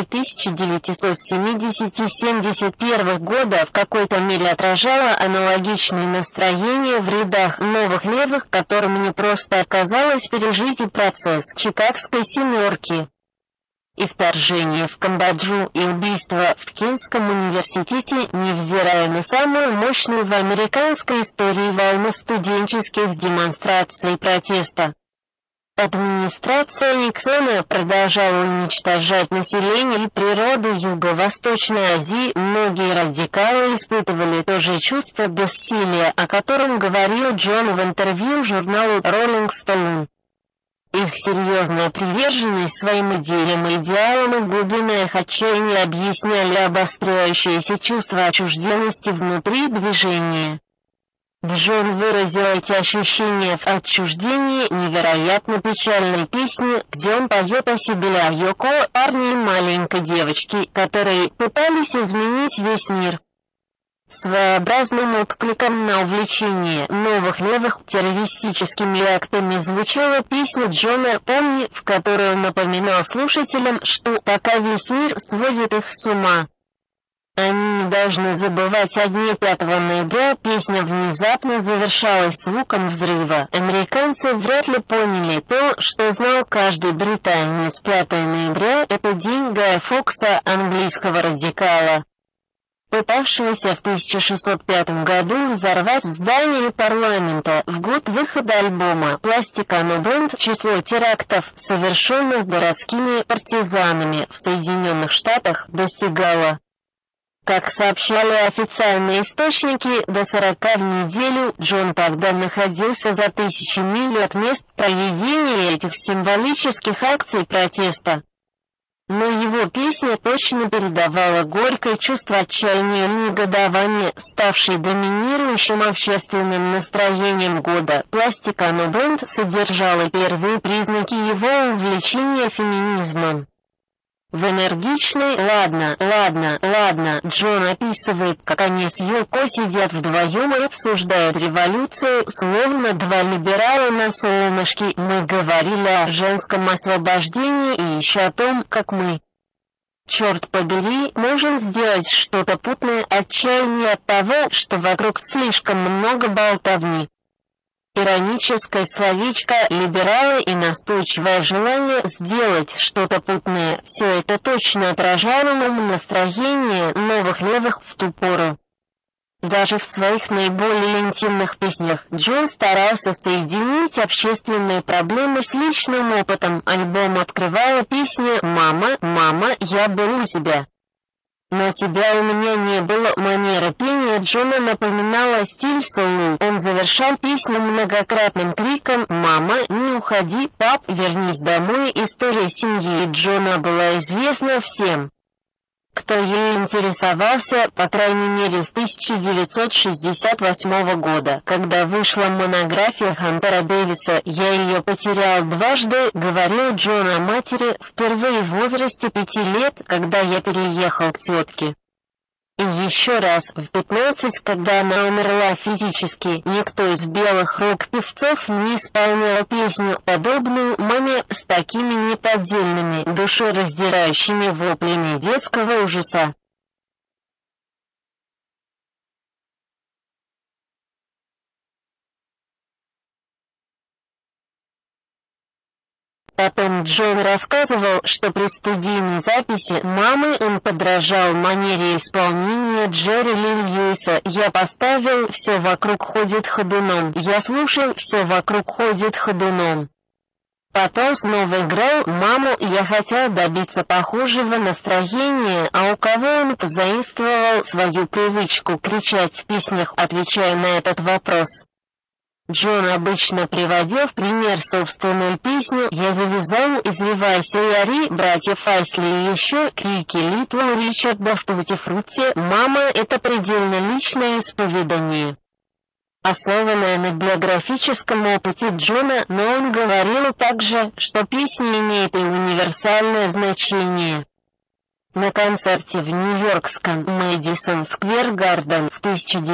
S1: 1970-71 года в какой-то мере отражала аналогичные настроения в рядах новых левых, которым не просто оказалось пережить и процесс Чикагской семерки, и вторжение в Камбоджу, и убийство в Кенском университете, невзирая на самую мощную в американской истории волну студенческих демонстраций протеста. Администрация Никсона продолжала уничтожать население и природу Юго-Восточной Азии. Многие радикалы испытывали то же чувство бессилия, о котором говорил Джон в интервью журналу Rolling Stone. Их серьезная приверженность своим идеям и идеалам и глубина их отчаяния объясняли обостряющееся чувство отчужденности внутри движения. Джон выразил эти ощущения в отчуждении невероятно печальной песне, где он поет о себе и о Йоко, парне и маленькой девочке, которые пытались изменить весь мир. Своеобразным откликом на увлечение новых левых террористическими актами звучала песня Джона «Помни», в которой он напоминал слушателям, что пока весь мир сводит их с ума, они не должны забывать о дне 5 ноября. Песня внезапно завершалась звуком взрыва. Американцы вряд ли поняли то, что знал каждый британец. 5 ноября – это день Гая Фокса, английского радикала, пытавшегося в 1605 году взорвать здание парламента. В год выхода альбома Plastic Ono Band число терактов, совершенных городскими партизанами в Соединенных Штатах, достигало, как сообщали официальные источники, до 40 в неделю. Джон тогда находился за 1000 миль от мест проведения этих символических акций протеста. Но его песня точно передавала горькое чувство отчаяния и негодования, ставшее доминирующим общественным настроением года. Plastic Ono Band содержала первые признаки его увлечения феминизмом. В энергичной «Ладно, ладно, ладно» Джон описывает, как они с Йоко сидят вдвоем и обсуждают революцию, словно два либерала на солнышке. Мы говорили о женском освобождении и еще о том, как мы, черт побери, можем сделать что-то путное, отчаяние от того, что вокруг слишком много болтовни. Ироническое словечко «либералы» и настойчивое желание сделать что-то путное – все это точно отражало настроение новых левых в ту пору. Даже в своих наиболее интимных песнях Джон старался соединить общественные проблемы с личным опытом. Альбом открывала песня «Мама, мама, я был у тебя». Но тебя у меня не было. Манера пения Джона напоминала стиль соул. Он завершал песню многократным криком «Мама, не уходи, пап, вернись домой». История семьи Джона была известна всем, кто ею интересовался, по крайней мере с 1968 года, когда вышла монография Хантера Дэвиса «Я ее потерял дважды», говорил Джон о матери, впервые в возрасте 5 лет, когда я переехал к тетке. И еще раз, в 15, когда она умерла физически. Никто из белых рок-певцов не исполнял песню, подобную маме, с такими неподдельными, душераздирающими воплями детского ужаса. Потом Джон рассказывал, что при студийной записи «Мамы» он подражал манере исполнения Джерри Ли Льюиса. «Я поставил «Все вокруг ходит ходуном», я слушал «Все вокруг ходит ходуном». Потом снова играл «Маму», я хотел добиться похожего настроения, а у кого он позаимствовал свою привычку кричать в песнях, отвечая на этот вопрос. Джон обычно приводил в пример собственную песню «Я завязал, извивайся и ори», братьев Айсли и еще крики Литл Ричарда в Тути Фрутти. «Мама» — это предельно личное исповедание, основанное на биографическом опыте Джона, но он говорил также, что песня имеет и универсальное значение. На концерте в нью-йоркском Мэдисон Сквер Гарден в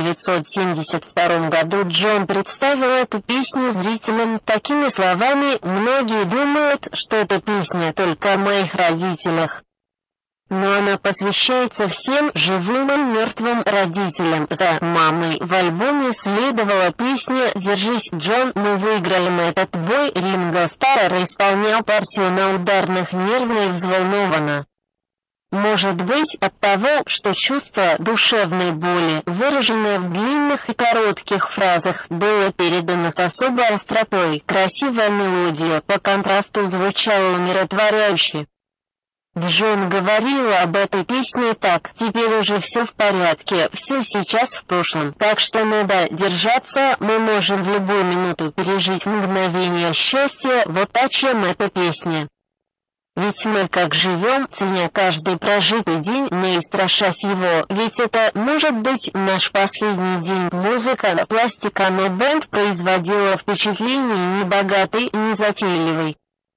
S1: 1972 году Джон представил эту песню зрителям такими словами: «Многие думают, что эта песня только о моих родителях, но она посвящается всем живым и мертвым родителям». За «Мамой» в альбоме следовала песня «Держись, Джон, мы выиграем этот бой». Ринго Старр исполнял партию на ударных нервно и взволнованно. Может быть, от того, что чувство душевной боли, выраженное в длинных и коротких фразах, было передано с особой остротой. Красивая мелодия по контрасту звучала умиротворяюще. Джон говорил об этой песне так: «Теперь уже все в порядке, все сейчас в прошлом, так что надо держаться, мы можем в любую минуту пережить мгновение счастья». Вот о чем эта песня. Ведь мы как живем, ценя каждый прожитый день, не страшась его, ведь это может быть наш последний день. Музыка Plastic Ono Band производила впечатление небогатой, незатейливой.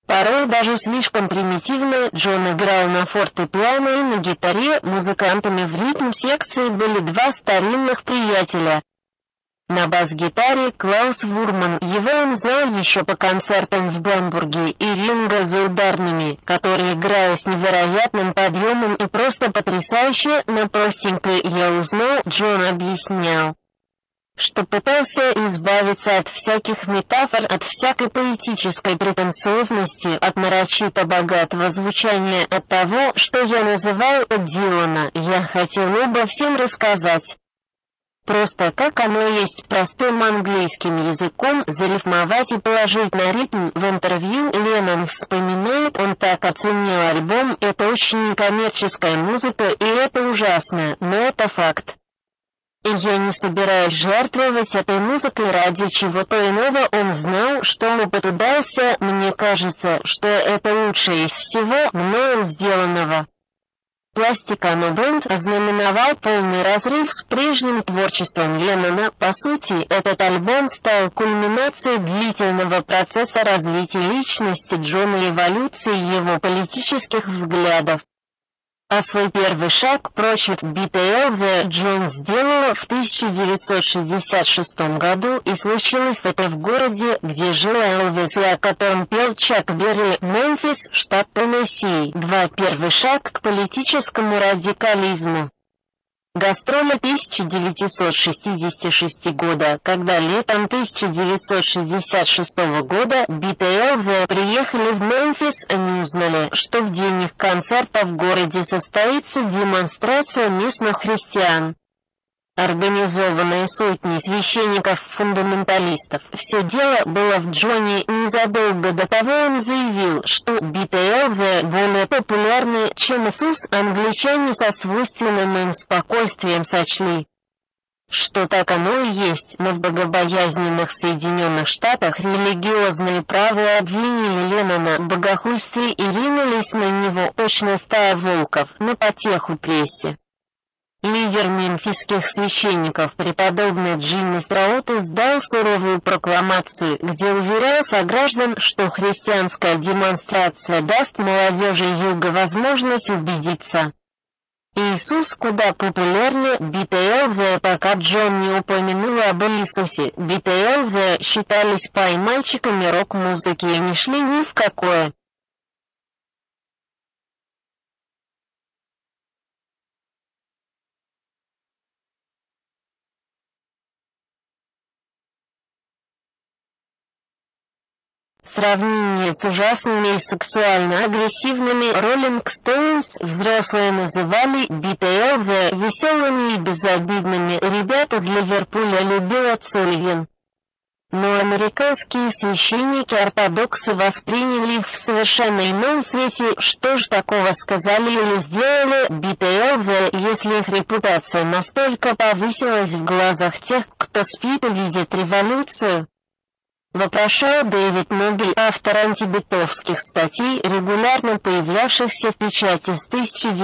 S1: Порой даже слишком примитивно Джон играл на фортепиано и на гитаре, музыкантами в ритм-секции были два старинных приятеля. На бас-гитаре Клаус Вурман, его он знал еще по концертам в Гамбурге, и Ринго за ударными, который, играя с невероятным подъемом и просто потрясающе, но простенько я узнал, Джон объяснял, что пытался избавиться от всяких метафор, от всякой поэтической претенциозности, от нарочито богатого звучания, от того, что я называю от Дилана. Я хотел обо всем рассказать. Просто как оно есть, простым английским языком, зарифмовать и положить на ритм. В интервью Леннон вспоминает, он так оценил альбом, это очень некоммерческая музыка, и это ужасно, но это факт. И я не собираюсь жертвовать этой музыкой ради чего-то иного. Он знал, что опыт удался, мне кажется, что это лучшее из всего мною сделанного. Plastic Ono Band ознаменовал полный разрыв с прежним творчеством Леннона. По сути, этот альбом стал кульминацией длительного процесса развития личности Джона и эволюции его политических взглядов. А свой первый шаг прочь от BTLZ Джон сделал в 1966 году, и случилось это в городе, где жил Элвис, и о котором пел Чак Берри, Мемфис, штат Теннесси. Первый шаг к политическому радикализму. Гастроли 1966 года, когда летом 1966 года BTLZ приехали в Мемфис, они узнали, что в день их концерта в городе состоится демонстрация местных христиан, организованная сотней священников-фундаменталистов. Все дело было в Джоне. Незадолго до того он заявил, что BTLZ более популярны, чем Иисус. Англичане со свойственным им спокойствием сочли, что так оно и есть, но в богобоязненных Соединенных Штатах религиозные правые обвинили Леннона в богохульстве и ринулись на него, точно стая волков, на потеху прессе. Лидер мемфисских священников, преподобный Джимми Страут, издал суровую прокламацию, где уверял сограждан, что христианская демонстрация даст молодежи Юга возможность убедиться. Иисус куда популярнее BTLZ, пока Джон не упомянул об Иисусе. BTLZ считались пай-мальчиками рок-музыки и не шли ни в какое. Сравнение с ужасными и сексуально-агрессивными Rolling Stones взрослые называли BTLZ веселыми и безобидными. Ребят из Ливерпуля любила Цельвин. Но американские священники-ортодоксы восприняли их в совершенно ином свете. Что ж такого сказали или сделали BTLZ, если их репутация настолько повысилась в глазах тех, кто спит и видит революцию? Вопрошал Дэвид Нобель, автор антибитовских статей, регулярно появлявшихся в печати с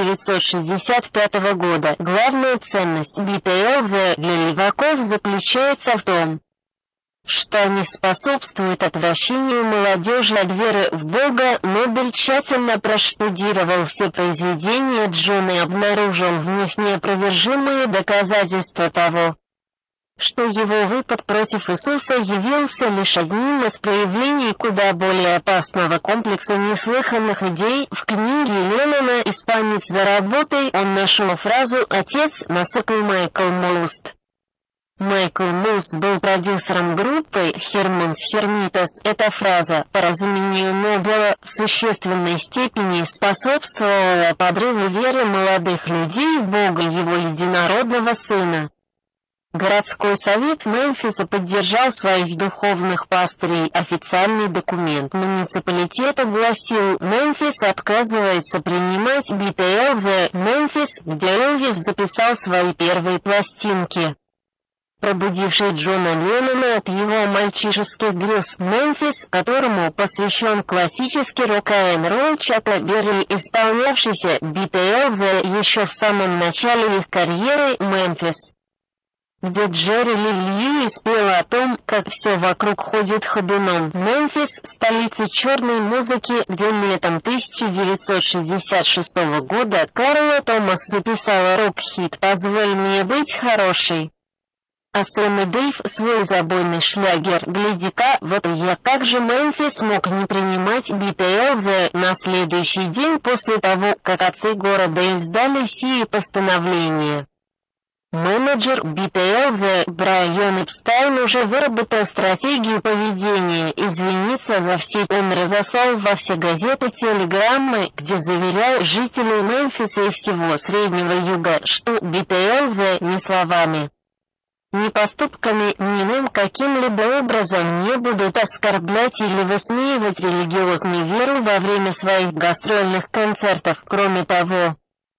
S1: 1965 года. Главная ценность BTLZ для леваков заключается в том, что они способствуют отвращению молодежи от веры в Бога. Нобель тщательно проштудировал все произведения Джона и обнаружил в них неопровержимые доказательства того, что его выпад против Иисуса явился лишь одним из проявлений куда более опасного комплекса неслыханных идей. В книге Леннона «Испанец за работой» он нашел фразу «Отец насыпал Майкл Муст». Майкл Муст был продюсером группы Herman's Hermitas. Эта фраза, по разумению Нобеля, в существенной степени способствовала подрыву веры молодых людей в Бога, его единородного Сына. Городской совет Мемфиса поддержал своих духовных пастырей. Официальный документ муниципалитета гласил: Мемфис отказывается принимать BTLZ. Мемфис, где Элвис записал свои первые пластинки, пробудивший Джона Леннона от его мальчишеских грез. Мемфис, которому посвящен классический рок-н-ролл Чака Берри, исполнявшийся BTLZ еще в самом начале их карьеры. Мемфис где Джерри Ли Льюис пела о том, как все вокруг ходит ходуном. Мемфис – столица черной музыки, где летом 1966 года Карла Томас записала рок-хит «Позволь мне быть хорошей». А Сэм и Дэйв свой забойный шлягер «Гляди-ка, вот я». Как же Мемфис мог не принимать BTLZ на следующий день после того, как отцы города издали сие постановление? Менеджер BTLZ Брайан Эпстайн уже выработал стратегию поведения. Извиниться за все он разослал во все газеты телеграммы, где заверял жителей Мемфиса и всего Среднего Юга, что BTLZ ни словами, ни поступками, ни иным каким-либо образом не будут оскорблять или высмеивать религиозную веру во время своих гастрольных концертов. Кроме того,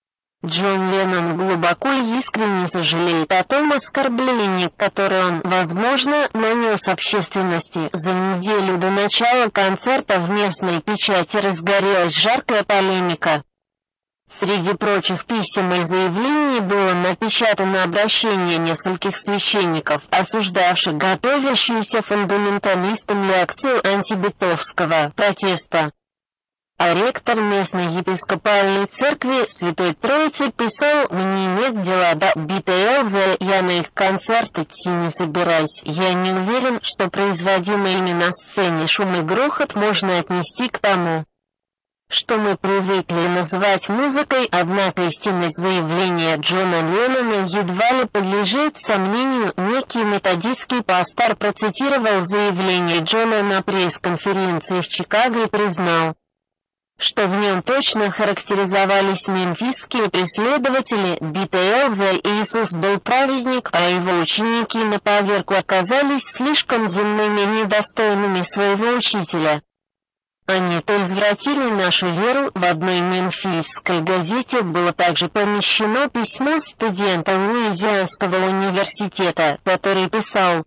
S1: Джон Леннон глубоко и искренне сожалеет о том оскорблении, которое он, возможно, нанес общественности. За неделю до начала концерта в местной печати разгорелась жаркая полемика. Среди прочих писем и заявлений было напечатано обращение нескольких священников, осуждавших готовящуюся фундаменталистам лекцию антибитовского протеста. А ректор местной епископальной церкви Святой Троицы писал: «Мне нет дела до BTLZ, я на их концерт идти не собираюсь. Я не уверен, что производимый ими на сцене шум и грохот можно отнести к тому, что мы привыкли называть музыкой, однако истинность заявления Джона Леннона едва ли подлежит сомнению». Некий методистский пастор процитировал заявление Джона на пресс-конференции в Чикаго и признал, что в нем точно характеризовались мемфисские преследователи BTLZ. Иисус был праведник, а его ученики на поверку оказались слишком земными и недостойными своего учителя. Они то извратили нашу веру. В одной мемфисской газете было также помещено письмо студента Луизианского университета, который писал,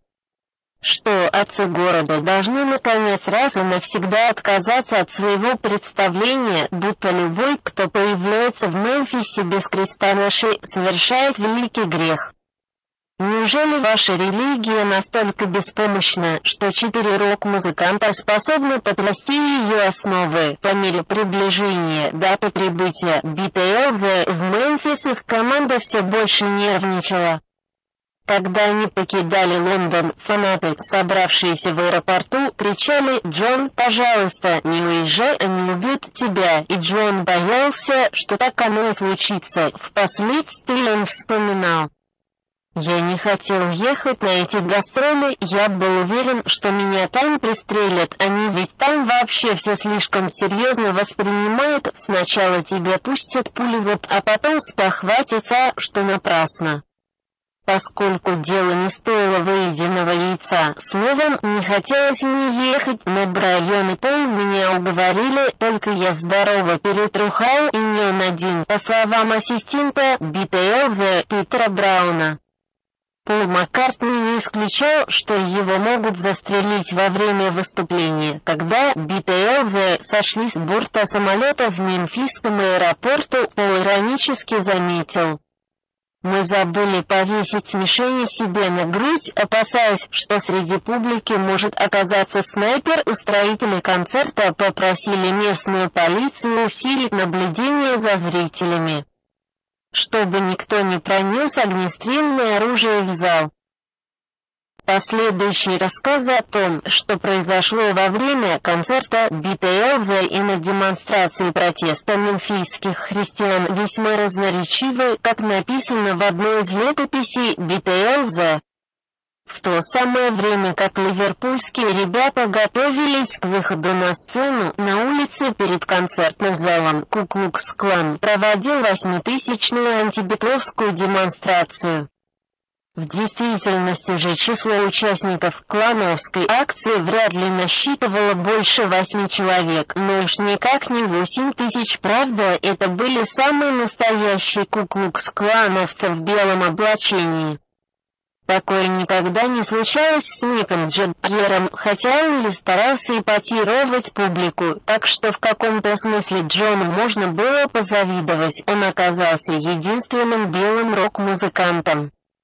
S1: что отцы города должны наконец раз и навсегда отказаться от своего представления, будто любой, кто появляется в Мемфисе без креста на шее, совершает великий грех. Неужели ваша религия настолько беспомощна, что 4 рок-музыканта способны потрясти ее основы? По мере приближения даты прибытия BTLZ в Мемфис их команда все больше нервничала. Когда они покидали Лондон, фанаты, собравшиеся в аэропорту, кричали: «Джон, пожалуйста, не уезжай, они любят тебя». И Джон боялся, что так оно и случится. Впоследствии он вспоминал: «Я не хотел ехать на эти гастроли, я был уверен, что меня там пристрелят, они ведь там вообще все слишком серьезно воспринимают, сначала тебя пустят пули в лоб, а потом спохватятся, что напрасно». Поскольку дело не стоило выеденного яйца, словом, не хотелось мне ехать, но Брайан и Пол меня уговорили, только я здорово перетрухал, и не он один, по словам ассистента BTLZ Питера Брауна. Пол Маккартни не исключал, что его могут застрелить во время выступления. Когда BTLZ сошли с борта самолета в Мемфисском аэропорту, Пол иронически заметил: «Мы забыли повесить мишени себе на грудь, опасаясь, что среди публики может оказаться снайпер». Устроители концерта попросили местную полицию усилить наблюдение за зрителями, чтобы никто не пронес огнестрельное оружие в зал. Последующие рассказы о том, что произошло во время концерта BTLZ и на демонстрации протеста мемфисских христиан, весьма разноречивы, как написано в одной из летописей BTLZ. В то самое время, как ливерпульские ребята готовились к выходу на сцену, на улице перед концертным залом Ку-Клукс-Клан проводил 8000-ную антибитловскую демонстрацию. В действительности же число участников клановской акции вряд ли насчитывало больше 8 человек, но уж никак не 8000, правда, это были самые настоящие Ку-Клукс-клановцы в белом облачении. Такое никогда не случалось с Миком Джаггером, хотя он и старался эпатировать публику, так что в каком-то смысле Джону можно было позавидовать, он оказался единственным белым рок-музыкантом.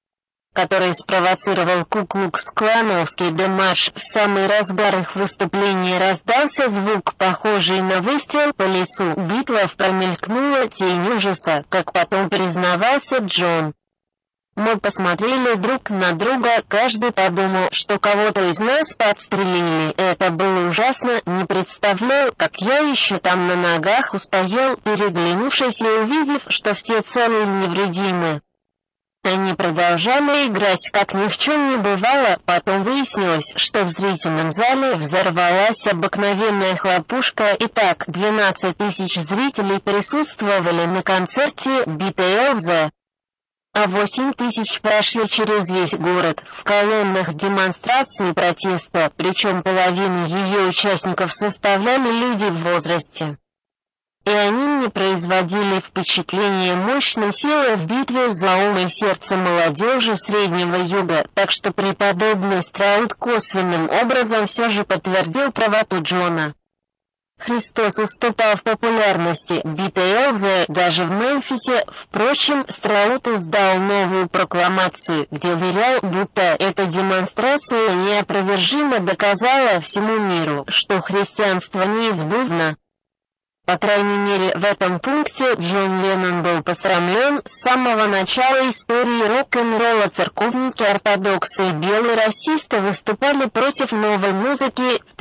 S1: который спровоцировал Ку-Клукс-клановский демарш. В самый разгар их выступления раздался звук, похожий на выстрел по лицу. Битлов промелькнула тень ужаса, как потом признавался Джон. Мы посмотрели друг на друга, каждый подумал, что кого-то из нас подстрелили. Это было ужасно, не представляю, как я еще там на ногах устоял, переглянувшись и увидев, что все целы и невредимы. Они продолжали играть, как ни в чем не бывало. Потом выяснилось, что в зрительном зале взорвалась обыкновенная хлопушка. Итак, 12 тысяч зрителей присутствовали на концерте Битлз, а 8 тысяч прошли через весь город в колоннах демонстрации протеста, причем половину ее участников составляли люди в возрасте. И они не производили впечатления мощной силы в битве за ум и сердце молодежи Среднего Юга, так что преподобный Страут косвенным образом все же подтвердил правоту Джона. Христос уступал в популярности Битлз даже в Мемфисе. Впрочем, Страут издал новую прокламацию, где уверял, будто эта демонстрация неопровержимо доказала всему миру, что христианство неизбывно. По крайней мере, в этом пункте Джон Леннон был посрамлен. С самого начала истории рок-н-ролла церковники-ортодоксы и белые расисты выступали против новой музыки. В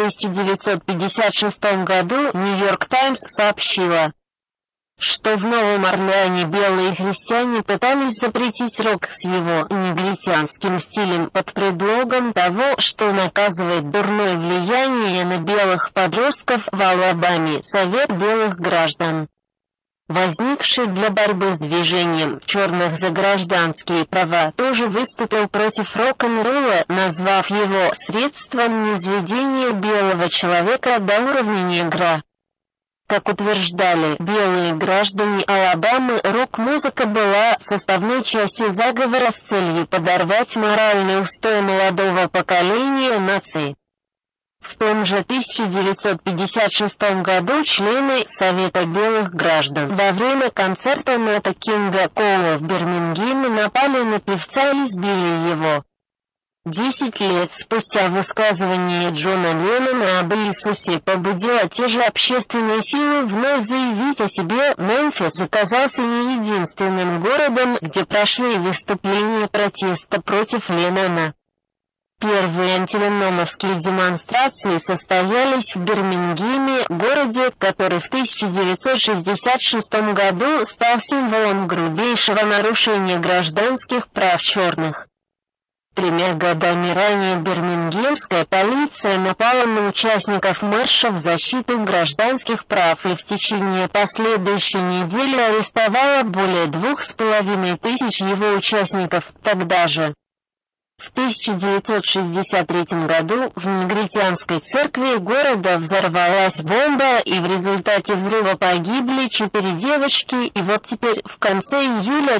S1: 1956 году «Нью-Йорк Таймс» сообщила, что в Новом Орлеане белые христиане пытались запретить рок с его негритянским стилем под предлогом того, что наказывает дурное влияние на белых подростков в Алабаме. Совет белых граждан, возникший для борьбы с движением черных за гражданские права, тоже выступил против рок-н-ролла, назвав его средством низведения белого человека до уровня негра. Как утверждали белые граждане Алабамы, рок-музыка была составной частью заговора с целью подорвать моральные устои молодого поколения нации. В том же 1956 году члены Совета белых граждан во время концерта Нэта Кинга Коула в Бирмингеме напали на певца и избили его. 10 лет спустя высказывание Джона Леннона об Иисусе побудило те же общественные силы вновь заявить о себе. Мемфис оказался не единственным городом, где прошли выступления протеста против Леннона. Первые антиленноновские демонстрации состоялись в Бирмингеме, городе, который в 1966 году стал символом грубейшего нарушения гражданских прав черных. 3 годами ранее бирмингемская полиция напала на участников марша в защиту гражданских прав и в течение последующей недели арестовала более 2500 его участников. Тогда же, в 1963 году, в негритянской церкви города взорвалась бомба, и в результате взрыва погибли 4 девочки, и вот теперь, в конце июля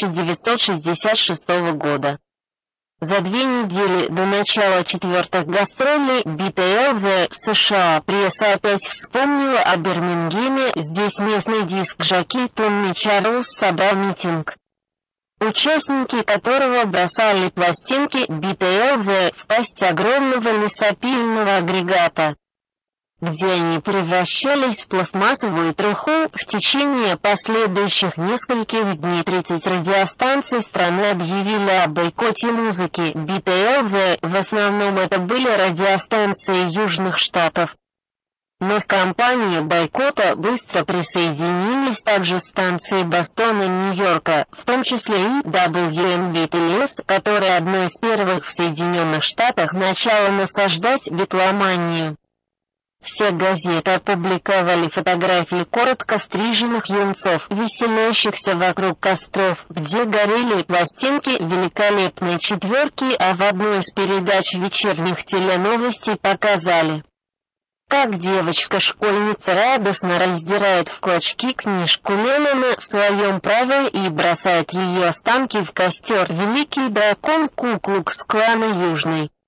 S1: 1966 года. За 2 недели до начала 4-х гастролей Битлз в США пресса опять вспомнила о Бирмингеме. Здесь местный диск-жокей Томми Чарльз собрал митинг, участники которого бросали пластинки Битлз в пасть огромного лесопильного агрегата, где они превращались в пластмассовую труху. В течение последующих нескольких дней 30 радиостанций страны объявили о бойкоте музыки Битлз, в основном это были радиостанции Южных Штатов. Но к кампании бойкота быстро присоединились также станции Бостона и Нью-Йорка, в том числе и WNBTLS, которая одной из первых в Соединенных Штатах начала насаждать битломанию. Все газеты опубликовали фотографии коротко стриженных юнцов, веселящихся вокруг костров, где горели пластинки великолепной четверки, а в одной из передач вечерних теленовостей показали, как девочка-школьница радостно раздирает в клочки книжку Леннона в своем праве и бросает ее останки в костер. Великий дракон Ку-Клукс-клана Южный